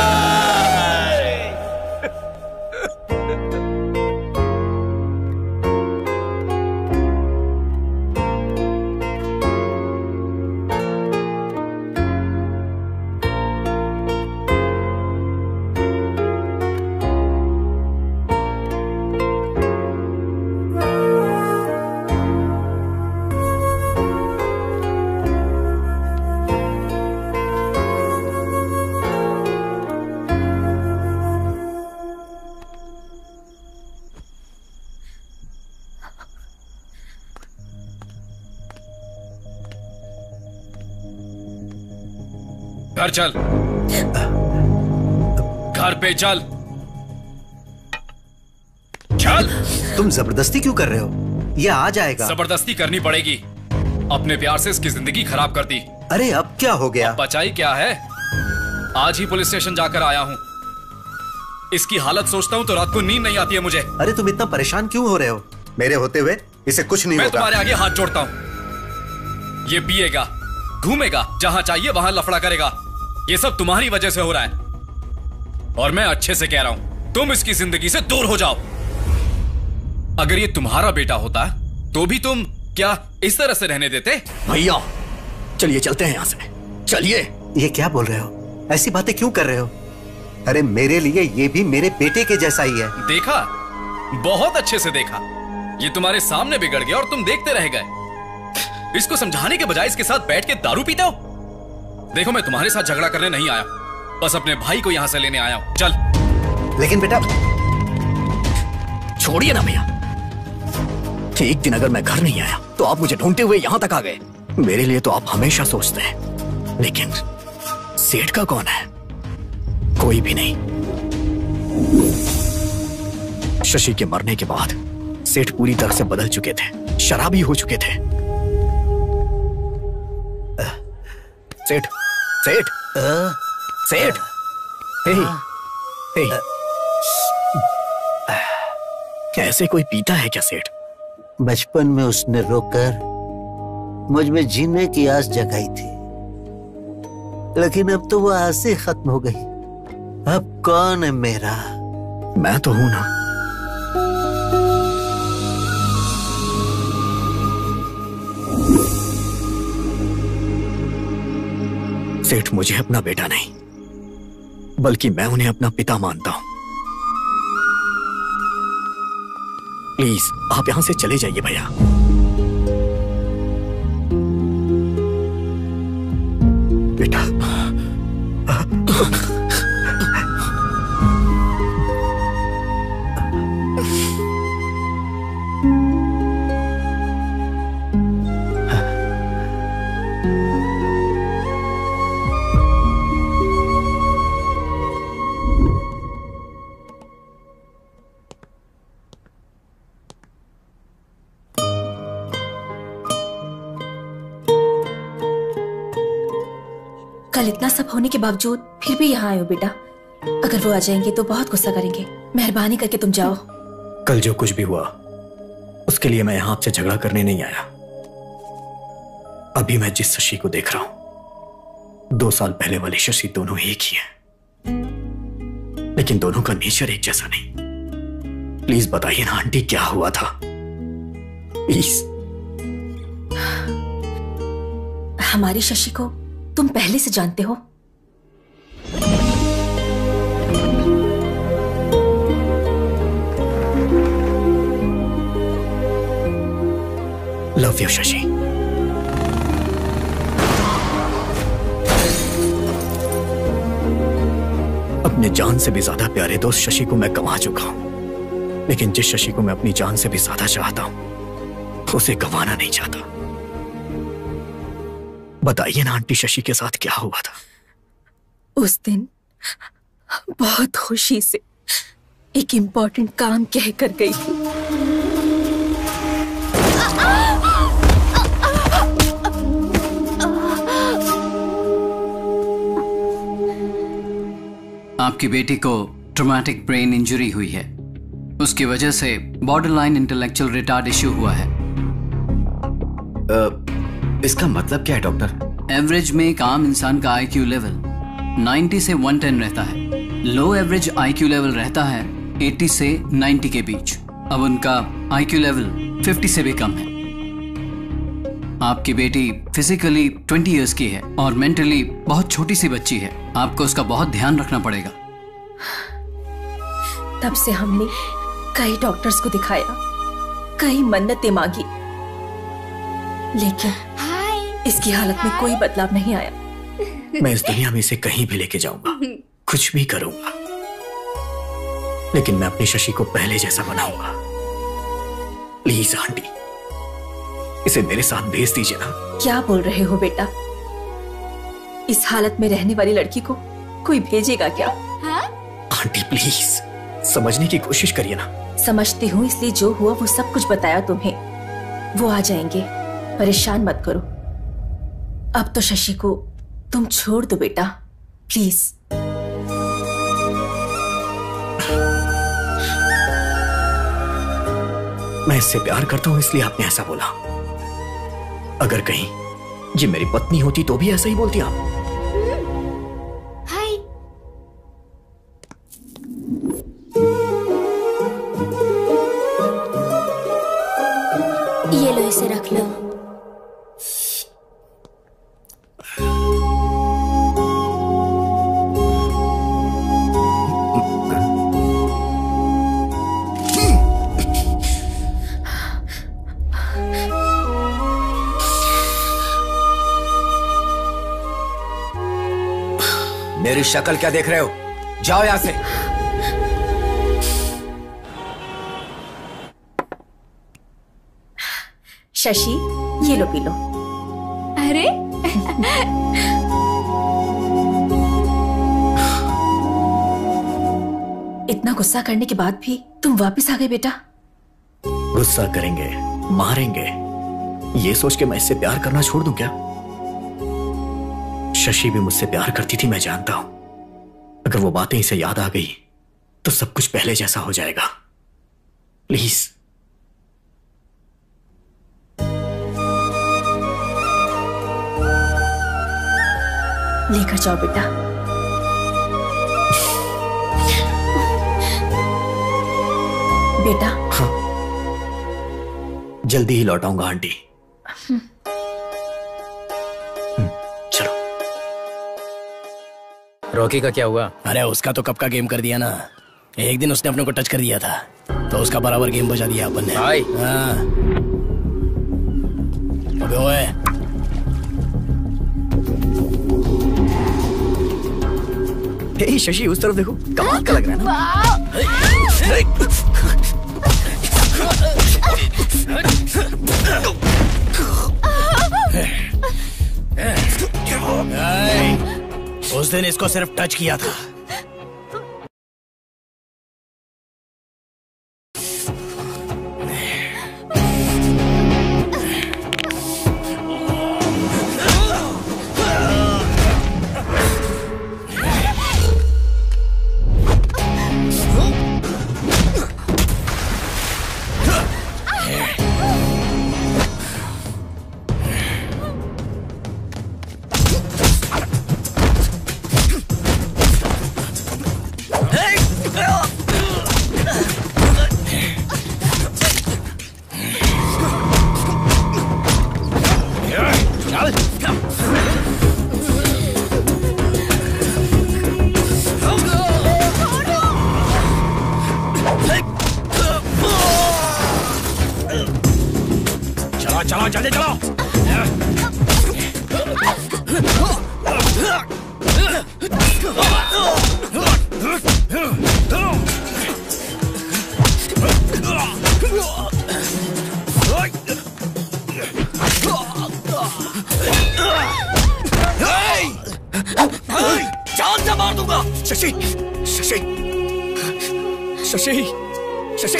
घर चल, घर पे चल, चल। तुम जबरदस्ती क्यों कर रहे हो? ये आ जाएगा। जबरदस्ती करनी पड़ेगी, अपने प्यार से इसकी जिंदगी खराब कर दी। अरे अब क्या हो गया? बचाई क्या है, आज ही पुलिस स्टेशन जाकर आया हूँ। इसकी हालत सोचता हूँ तो रात को नींद नहीं आती है मुझे। अरे तुम इतना परेशान क्यों हो रहे हो? मेरे होते हुए इसे कुछ नहीं मैं होगा। तुम्हारे आगे हाथ जोड़ता हूँ। ये पिएगा, घूमेगा, जहां चाहिए वहां लफड़ा करेगा। ये सब तुम्हारी वजह से हो रहा है और मैं अच्छे से कह रहा हूं, तुम इसकी जिंदगी से दूर हो जाओ। अगर ये तुम्हारा बेटा होता तो भी तुम क्या इस तरह से रहने देते? भैया चलिए चलते हैं यहाँ से, चलिए। ये क्या बोल रहे हो? ऐसी बातें क्यों कर रहे हो? अरे मेरे लिए ये भी मेरे बेटे के जैसा ही है। देखा, बहुत अच्छे से देखा। ये तुम्हारे सामने बिगड़ गया और तुम देखते रह गए। इसको समझाने के बजाय इसके साथ बैठ के दारू पीते हो। देखो, मैं तुम्हारे साथ झगड़ा करने नहीं आया, बस अपने भाई को यहां से लेने आया हूं। चल। लेकिन बेटा, छोड़िए ना भैया। एक दिन अगर मैं घर नहीं आया तो आप मुझे ढूंढते हुए यहां तक आ गए। मेरे लिए तो आप हमेशा सोचते हैं, लेकिन सेठ का कौन है? कोई भी नहीं। शशि के मरने के बाद सेठ पूरी तरह से बदल चुके थे, शराबी हो चुके थे। सेठ, सेठ, सेठ, हे, हे, ऐसे कोई पीता है क्या सेठ? बचपन में उसने रोकर मुझ में जीने की आस जगाई थी, लेकिन अब तो वो आस ही खत्म हो गई। अब कौन है मेरा? मैं तो हूं ना। सेठ, मुझे अपना बेटा नहीं, बल्कि मैं उन्हें अपना पिता मानता हूं। प्लीज आप यहां से चले जाइए भैया। बेटा, कल इतना सब होने के बावजूद फिर भी यहाँ आए हो बेटा। अगर वो आ जाएंगे तो बहुत गुस्सा करेंगे। मेहरबानी करके तुम जाओ। कल जो कुछ भी हुआ उसके लिए मैं यहां आपसे झगड़ा करने नहीं आया। अभी मैं जिस शशि को देख रहा हूं, दो साल पहले वाली शशि दोनों एक ही है, लेकिन दोनों का नेचर एक जैसा नहीं। प्लीज बताइए ना आंटी, क्या हुआ था प्लीज। हमारी शशि को तुम पहले से जानते हो। Love you Shashi. अपने जान से भी ज्यादा प्यारे दोस्त शशि को मैं गंवा चुका हूं, लेकिन जिस शशि को मैं अपनी जान से भी ज्यादा चाहता हूं उसे गंवाना नहीं चाहता। बताइए ना आंटी, शशि के साथ क्या हुआ था? उस दिन बहुत खुशी से एक इम्पोर्टेंट काम कह कर गई थी। आपकी बेटी को ट्रॉमेटिक ब्रेन इंजरी हुई है। उसकी वजह से बॉर्डरलाइन इंटेलेक्चुअल रिटार्ड इश्यू हुआ है। uh, इसका मतलब क्या है डॉक्टर? एवरेज में एक आम इंसान का आईक्यू लेवल नब्बे से एक सौ दस रहता है। लो एवरेज आईक्यू लेवल रहता है अस्सी से नब्बे के बीच। अब उनका आईक्यू लेवल पचास से भी कम है। आपकी बेटी फिजिकली बीस इयर्स की है और मेंटली बहुत छोटी सी बच्ची है। आपको उसका बहुत ध्यान रखना पड़ेगा। तब से हमने कई डॉक्टर्स को दिखाया, कई मन्नतें मांगी, लेकिन इसकी हालत में कोई बदलाव नहीं आया। मैं इस दुनिया में इसे कहीं भी लेके जाऊंगा, कुछ भी करूंगा, लेकिन मैं अपनी शशि को पहले जैसा बनाऊंगा। प्लीज आंटी, इसे मेरे साथ भेज दीजिए ना। क्या बोल रहे हो बेटा? इस हालत में रहने वाली लड़की को कोई भेजेगा क्या? हाँ? आंटी प्लीज समझने की कोशिश करिए ना। समझती हूँ, इसलिए जो हुआ वो सब कुछ बताया तुम्हें। वो आ जाएंगे, परेशान मत करो। अब तो शशि को तुम छोड़ दो बेटा, प्लीज। मैं इससे प्यार करता हूं इसलिए आपने ऐसा बोला। अगर कहीं ये मेरी पत्नी होती तो भी ऐसा ही बोलती आप। हाय। ये लो, इसे रख लो। मेरी शक्ल क्या देख रहे हो? जाओ यहां से। शशि, ये लो, पी लो। अरे इतना गुस्सा करने के बाद भी तुम वापस आ गए बेटा। गुस्सा करेंगे, मारेंगे, ये सोच के मैं इससे प्यार करना छोड़ दूं क्या? शशि भी मुझसे प्यार करती थी, मैं जानता हूं। अगर वो बातें इसे याद आ गई तो सब कुछ पहले जैसा हो जाएगा। प्लीज। लेकर जाओ बेटा। बेटा। हाँ, जल्दी ही लौटाऊंगा आंटी। चलो। रॉकी का क्या हुआ? अरे उसका तो कब का गेम कर दिया ना। एक दिन उसने अपने को टच कर दिया था तो उसका बराबर गेम बजा दिया अपन ने। भाई हाँ। अबे ओए, हे शशि, उस तरफ देखो, कमाल का लग रहा है ना? उस दिन इसको सिर्फ टच किया था। शशि शशि शशि शशि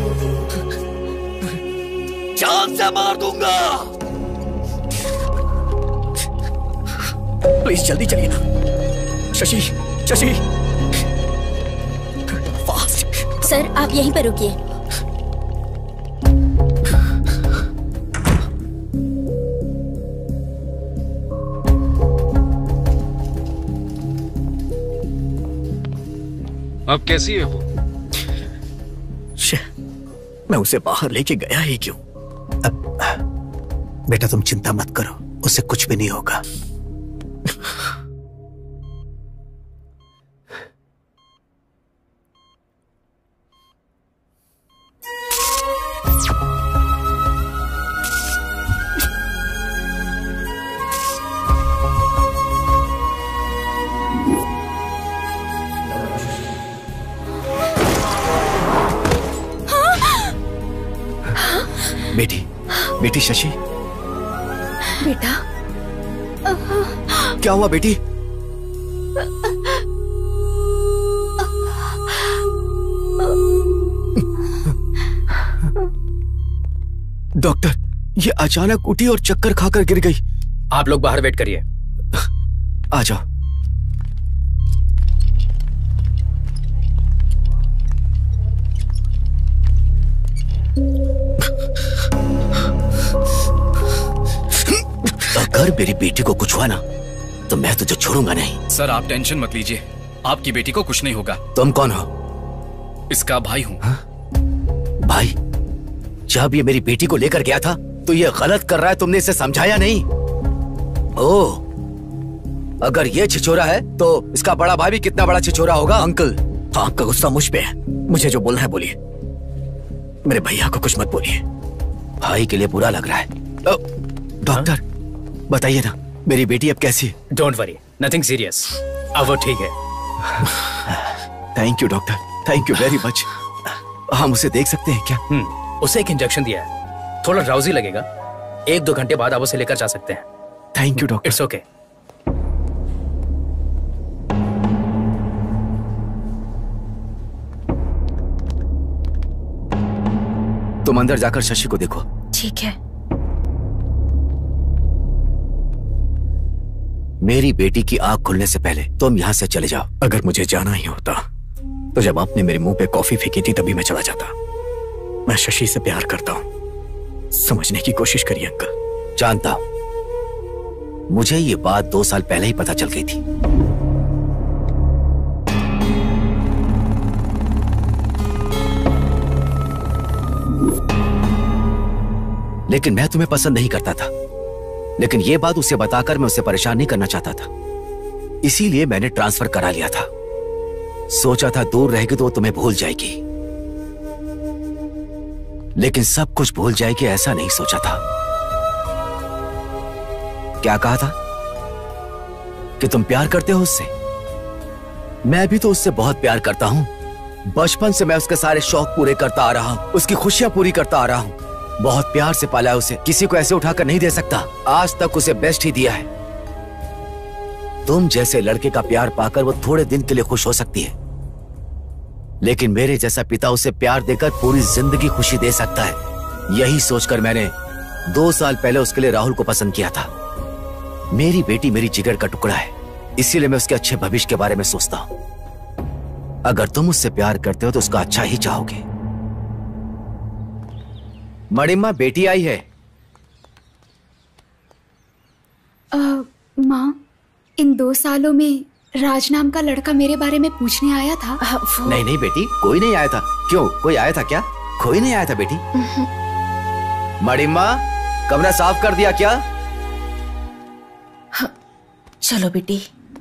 जान से मार दूंगा। प्लीज जल्दी चलिए ना। शशि शशि फास्ट। सर आप यहीं पर रुकिए। अब कैसी है वो? मैं उसे बाहर लेके गया ही क्यों? अब बेटा तुम चिंता मत करो, उसे कुछ भी नहीं होगा। बेटी बेटी शशि बेटा क्या हुआ बेटी? डॉक्टर ये अचानक उठी और चक्कर खाकर गिर गई। आप लोग बाहर वेट करिए। आ जाओ। अगर मेरी बेटी को कुछ हुआ ना तो मैं तुझे छोड़ूंगा नहीं। सर आप टेंशन मत लीजिए, आपकी बेटी को कुछ नहीं होगा। तुम कौन हो? इसका भाई हूं। भाई? जब ये मेरी बेटी को लेकर गया था तो ये गलत कर रहा है, तुमने इसे समझाया नहीं? ओह, अगर ये छिछोरा है तो इसका बड़ा भाई भी कितना बड़ा छिछोरा होगा। अंकल आपका गुस्सा मुझ पे है, मुझे जो बोलना है बोलिए। मेरे भैया को कुछ मत बोलिए। भाई के लिए बुरा लग रहा है। डॉक्टर बताइए ना, मेरी बेटी अब कैसी है? डोंट वरी, नथिंग सीरियस, अब वो ठीक है। Thank you doctor, thank you very much. हम उसे देख सकते हैं क्या? हम्म, उसे एक इंजेक्शन दिया है, थोड़ा ड्राउजी लगेगा, एक दो घंटे बाद आप उसे लेकर जा सकते हैं। Thank you doctor. It's okay. तुम अंदर जाकर शशि को देखो। ठीक है। मेरी बेटी की आंख खुलने से पहले तुम यहां से चले जाओ। अगर मुझे जाना ही होता तो जब आपने मेरे मुंह पे कॉफी फेंकी थी तभी मैं चला जाता। मैं शशि से प्यार करता हूं, समझने की कोशिश करिए अंकल। जानता हूं, मुझे ये बात दो साल पहले ही पता चल गई थी। लेकिन मैं तुम्हें पसंद नहीं करता था, लेकिन यह बात उसे बताकर मैं उसे परेशान नहीं करना चाहता था, इसीलिए मैंने ट्रांसफर करा लिया था। सोचा था दूर रहेगी तो वो तुम्हें भूल जाएगी, लेकिन सब कुछ भूल जाएगी ऐसा नहीं सोचा था। क्या कहा था कि तुम प्यार करते हो उससे? मैं भी तो उससे बहुत प्यार करता हूं। बचपन से मैं उसके सारे शौक पूरे करता आ रहा हूं, उसकी खुशियां पूरी करता आ रहा हूं। बहुत प्यार से पाला है उसे, किसी को ऐसे उठाकर नहीं दे सकता। आज तक उसे बेस्ट ही दिया है। तुम जैसे लड़के का प्यार पाकर वो थोड़े दिन के लिए खुश हो सकती है, लेकिन मेरे जैसा पिता उसे प्यार देकर पूरी जिंदगी खुशी दे सकता है। यही सोचकर मैंने दो साल पहले उसके लिए राहुल को पसंद किया था। मेरी बेटी मेरी जिगर का टुकड़ा है, इसीलिए मैं उसके अच्छे भविष्य के बारे में सोचता हूं। अगर तुम उससे प्यार करते हो तो उसका अच्छा ही चाहोगे। मणिमा बेटी आई है। माँ, इन दो सालों में राज नाम का लड़का मेरे बारे में पूछने आया था। वो... नहीं नहीं बेटी, कोई नहीं आया था। क्यों, कोई आया था क्या? कोई नहीं आया था बेटी। मणिमा, कमरा साफ कर दिया क्या? हाँ, चलो बेटी।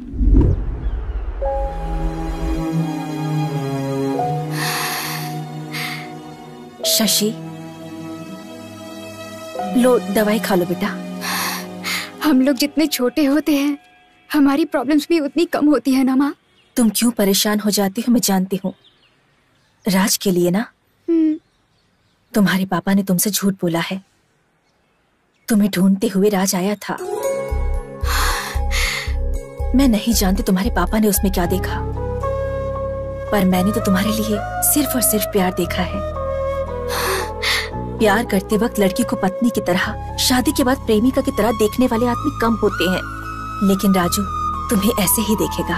शशि, लो दवाई खा लो बेटा। हम लोग जितने छोटे होते हैं हमारी प्रॉब्लम्स भी उतनी कम होती है ना माँ। तुम क्यों परेशान हो जाती हो मैं जानती हूँ। राज के लिए ना, तुम्हारे पापा ने तुमसे झूठ बोला है। तुम्हें ढूंढते हुए राज आया था। मैं नहीं जानती तुम्हारे पापा ने उसमें क्या देखा, पर मैंने तो तुम्हारे लिए सिर्फ और सिर्फ प्यार देखा है। प्यार करते वक्त लड़की को पत्नी की तरह, शादी के बाद प्रेमिका की तरह देखने वाले आदमी कम होते हैं, लेकिन राजू तुम्हें ऐसे ही देखेगा।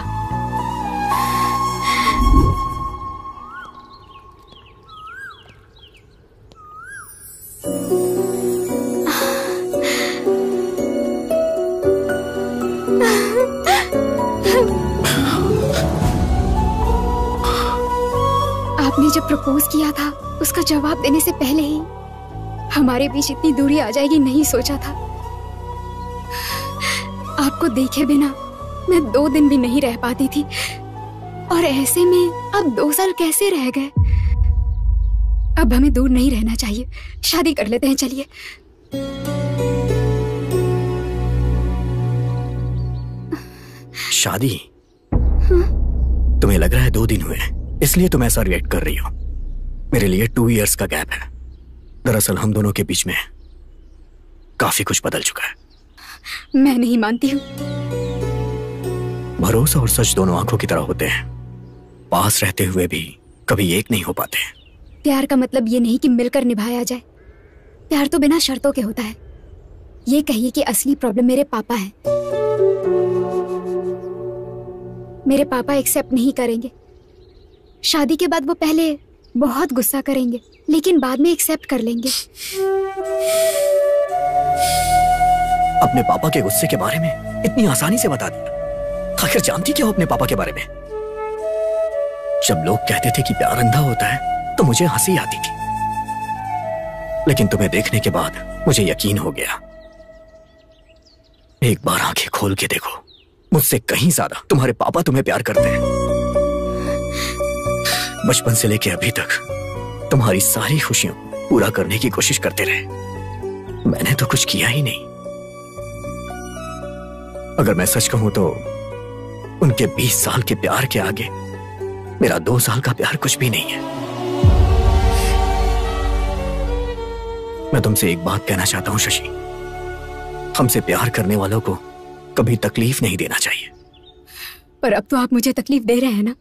आपने जब प्रपोज किया था उसका जवाब देने से पहले ही हमारे बीच इतनी दूरी आ जाएगी नहीं सोचा था। आपको देखे बिना मैं दो दिन भी नहीं रह पाती थी, और ऐसे में अब दो साल कैसे रह गए। अब हमें दूर नहीं रहना चाहिए, शादी कर लेते हैं। चलिए। शादी? तुम्हें लग रहा है दो दिन हुए इसलिए तुम ऐसा रिएक्ट कर रही हो। मेरे लिए टू इयर्स का गैप है। दरअसल हम दोनों के बीच में काफी कुछ बदल चुका है। मैं नहीं मानती हूँ। भरोसा और सच दोनों आंखों की तरह होते हैं, पास रहते हुए भी कभी एक नहीं हो पाते। प्यार का मतलब ये नहीं कि मिलकर निभाया जाए। प्यार तो बिना शर्तों के होता है। ये कहिए कि असली प्रॉब्लम मेरे पापा है। मेरे पापा एक्सेप्ट नहीं करेंगे। शादी के बाद वो पहले बहुत गुस्सा करेंगे, लेकिन बाद में एक्सेप्ट कर लेंगे। अपने पापा के गुस्से के बारे में इतनी आसानी से बता दिया। आखिर जानती क्या हो अपने पापा के बारे में? जब लोग कहते थे कि प्यार अंधा होता है तो मुझे हंसी आती थी, लेकिन तुम्हें देखने के बाद मुझे यकीन हो गया। एक बार आंखें खोल के देखो, मुझसे कहीं ज्यादा तुम्हारे पापा तुम्हें प्यार करते हैं। बचपन से लेके अभी तक तुम्हारी सारी खुशियों पूरा करने की कोशिश करते रहे। मैंने तो कुछ किया ही नहीं। अगर मैं सच कहूं तो उनके बीस साल के प्यार के आगे मेरा दो साल का प्यार कुछ भी नहीं है। मैं तुमसे एक बात कहना चाहता हूं शशि, हमसे प्यार करने वालों को कभी तकलीफ नहीं देना चाहिए। पर अब तो आप मुझे तकलीफ दे रहे हैं ना।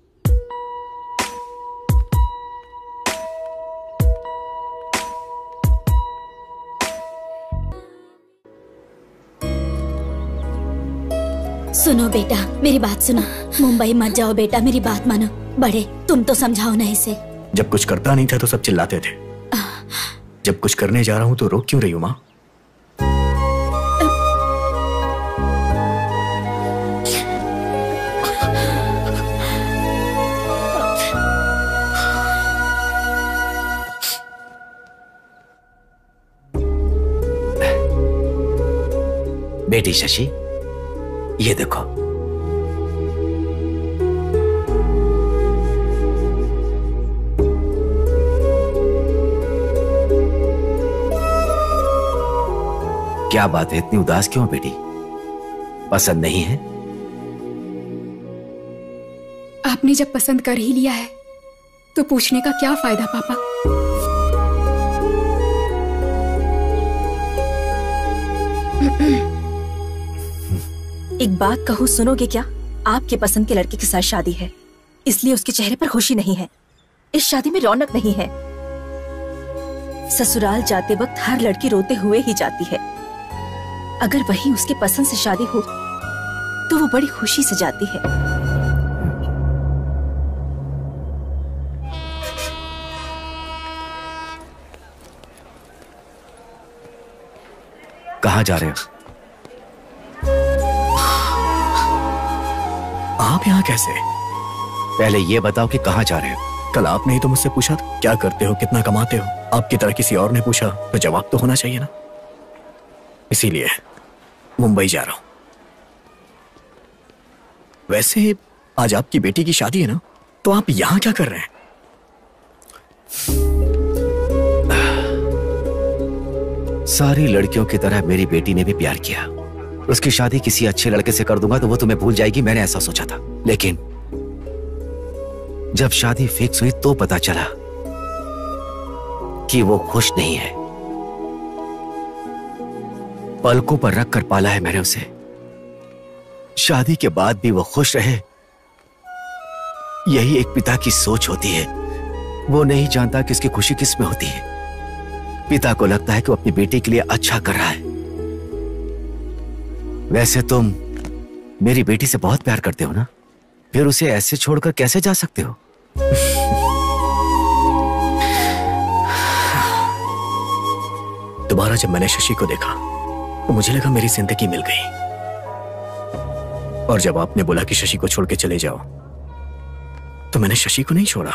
सुनो बेटा, मेरी बात सुनो। मुंबई मत जाओ बेटा, मेरी बात मानो। बड़े, तुम तो समझाओ ना इसे। जब कुछ करता नहीं था तो सब चिल्लाते थे, जब कुछ करने जा रहा हूं तो रोक क्यों रही हूं मां? बेटी शशि, ये देखो। क्या बात है, इतनी उदास क्यों बेटी? पसंद नहीं है? आपने जब पसंद कर ही लिया है तो पूछने का क्या फायदा पापा? एक बात कहूँ, सुनोगे क्या? आपके पसंद के लड़के के साथ शादी है, इसलिए उसके चेहरे पर खुशी नहीं है। इस शादी में रौनक नहीं है। ससुराल जाते वक्त हर लड़की रोते हुए ही जाती है। अगर वही उसके पसंद से शादी हो तो वो बड़ी खुशी से जाती है। कहाँ जा रहे हो? आप यहाँ कैसे? पहले ये बताओ कि कहाँ जा रहे हो? कल आपने ही तो मुझसे पूछा था क्या करते हो, कितना कमाते हो। आपकी तरह किसी और ने पूछा तो जवाब तो होना चाहिए ना। इसीलिए मुंबई जा रहा हूं। वैसे आज आपकी बेटी की शादी है ना, तो आप यहां क्या कर रहे हैं? सारी लड़कियों की तरह मेरी बेटी ने भी प्यार किया। उसकी शादी किसी अच्छे लड़के से कर दूंगा तो वो तुम्हें भूल जाएगी, मैंने ऐसा सोचा था। लेकिन जब शादी फिक्स हुई तो पता चला कि वो खुश नहीं है। पलकों पर रख कर पाला है मैंने उसे। शादी के बाद भी वो खुश रहे यही एक पिता की सोच होती है। वो नहीं जानता कि उसकी खुशी किस में होती है। पिता को लगता है कि वो अपनी बेटी के लिए अच्छा कर रहा है। वैसे तुम मेरी बेटी से बहुत प्यार करते हो ना, फिर उसे ऐसे छोड़कर कैसे जा सकते हो? दोबारा जब मैंने शशि को देखा तो मुझे लगा मेरी जिंदगी मिल गई। और जब आपने बोला कि शशि को छोड़ के चले जाओ, तो मैंने शशि को नहीं छोड़ा,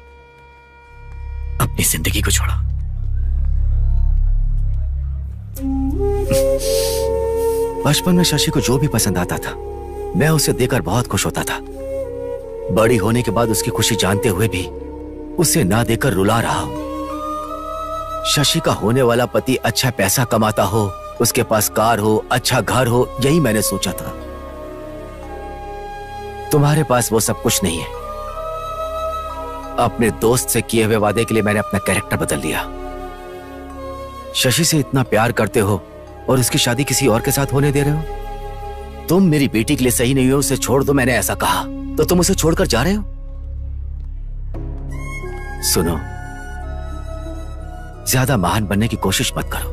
अपनी जिंदगी को छोड़ा। बचपन में शशि को जो भी पसंद आता था, मैं उसे देकर बहुत खुश होता था। बड़ी होने के बाद उसकी खुशी जानते हुए भी उसे ना देकर रुला रहा हूं। शशि का होने वाला पति अच्छा पैसा कमाता हो, उसके पास कार हो, अच्छा घर हो, यही मैंने सोचा था। तुम्हारे पास वो सब कुछ नहीं है। अपने दोस्त से किए हुए वादे के लिए मैंने अपना कैरेक्टर बदल लिया। शशि से इतना प्यार करते हो और उसकी शादी किसी और के साथ होने दे रहे हो। तुम मेरी बेटी के लिए सही नहीं हो, उसे छोड़ दो, मैंने ऐसा कहा, तो तुम उसे छोड़कर जा रहे हो। सुनो, ज्यादा महान बनने की कोशिश मत करो।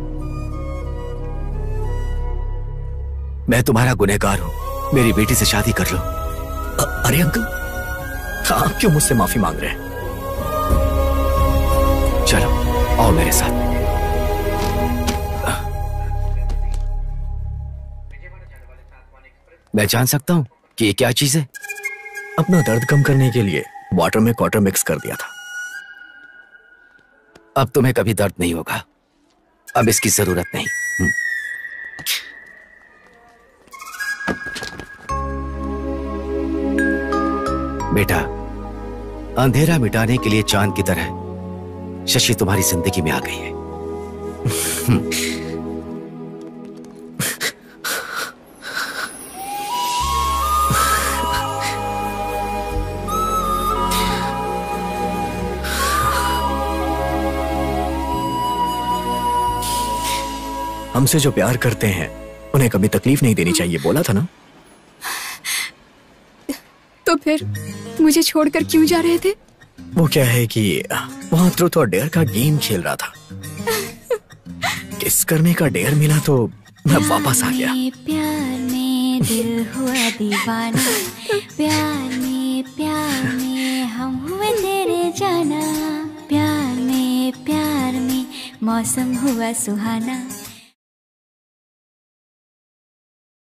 मैं तुम्हारा गुनहगार हूं, मेरी बेटी से शादी कर लो। अरे अंकल, आप क्यों मुझसे माफी मांग रहे हैं? चलो आओ मेरे साथ। मैं जान सकता हूं कि ये क्या चीज है? अपना दर्द कम करने के लिए वाटर में क्वार्टर मिक्स कर दिया था। अब तुम्हें कभी दर्द नहीं होगा, अब इसकी जरूरत नहीं। बेटा, अंधेरा मिटाने के लिए चांद की तरह शशि तुम्हारी जिंदगी में आ गई है। हमसे जो प्यार करते हैं उन्हें कभी तकलीफ नहीं देनी चाहिए, बोला था ना। तो फिर मुझे छोड़कर क्यों जा रहे थे? वो क्या है कि वहां ट्रूथ और डेयर का गेम खेल रहा था। किस करने का डेयर मिला तो मैं वापस आ गया। प्यार में दिल हुआ दीवाना, प्यार में प्यार में हम हुए तेरे जाना, प्यार में प्यार में मौसम हुआ सुहाना।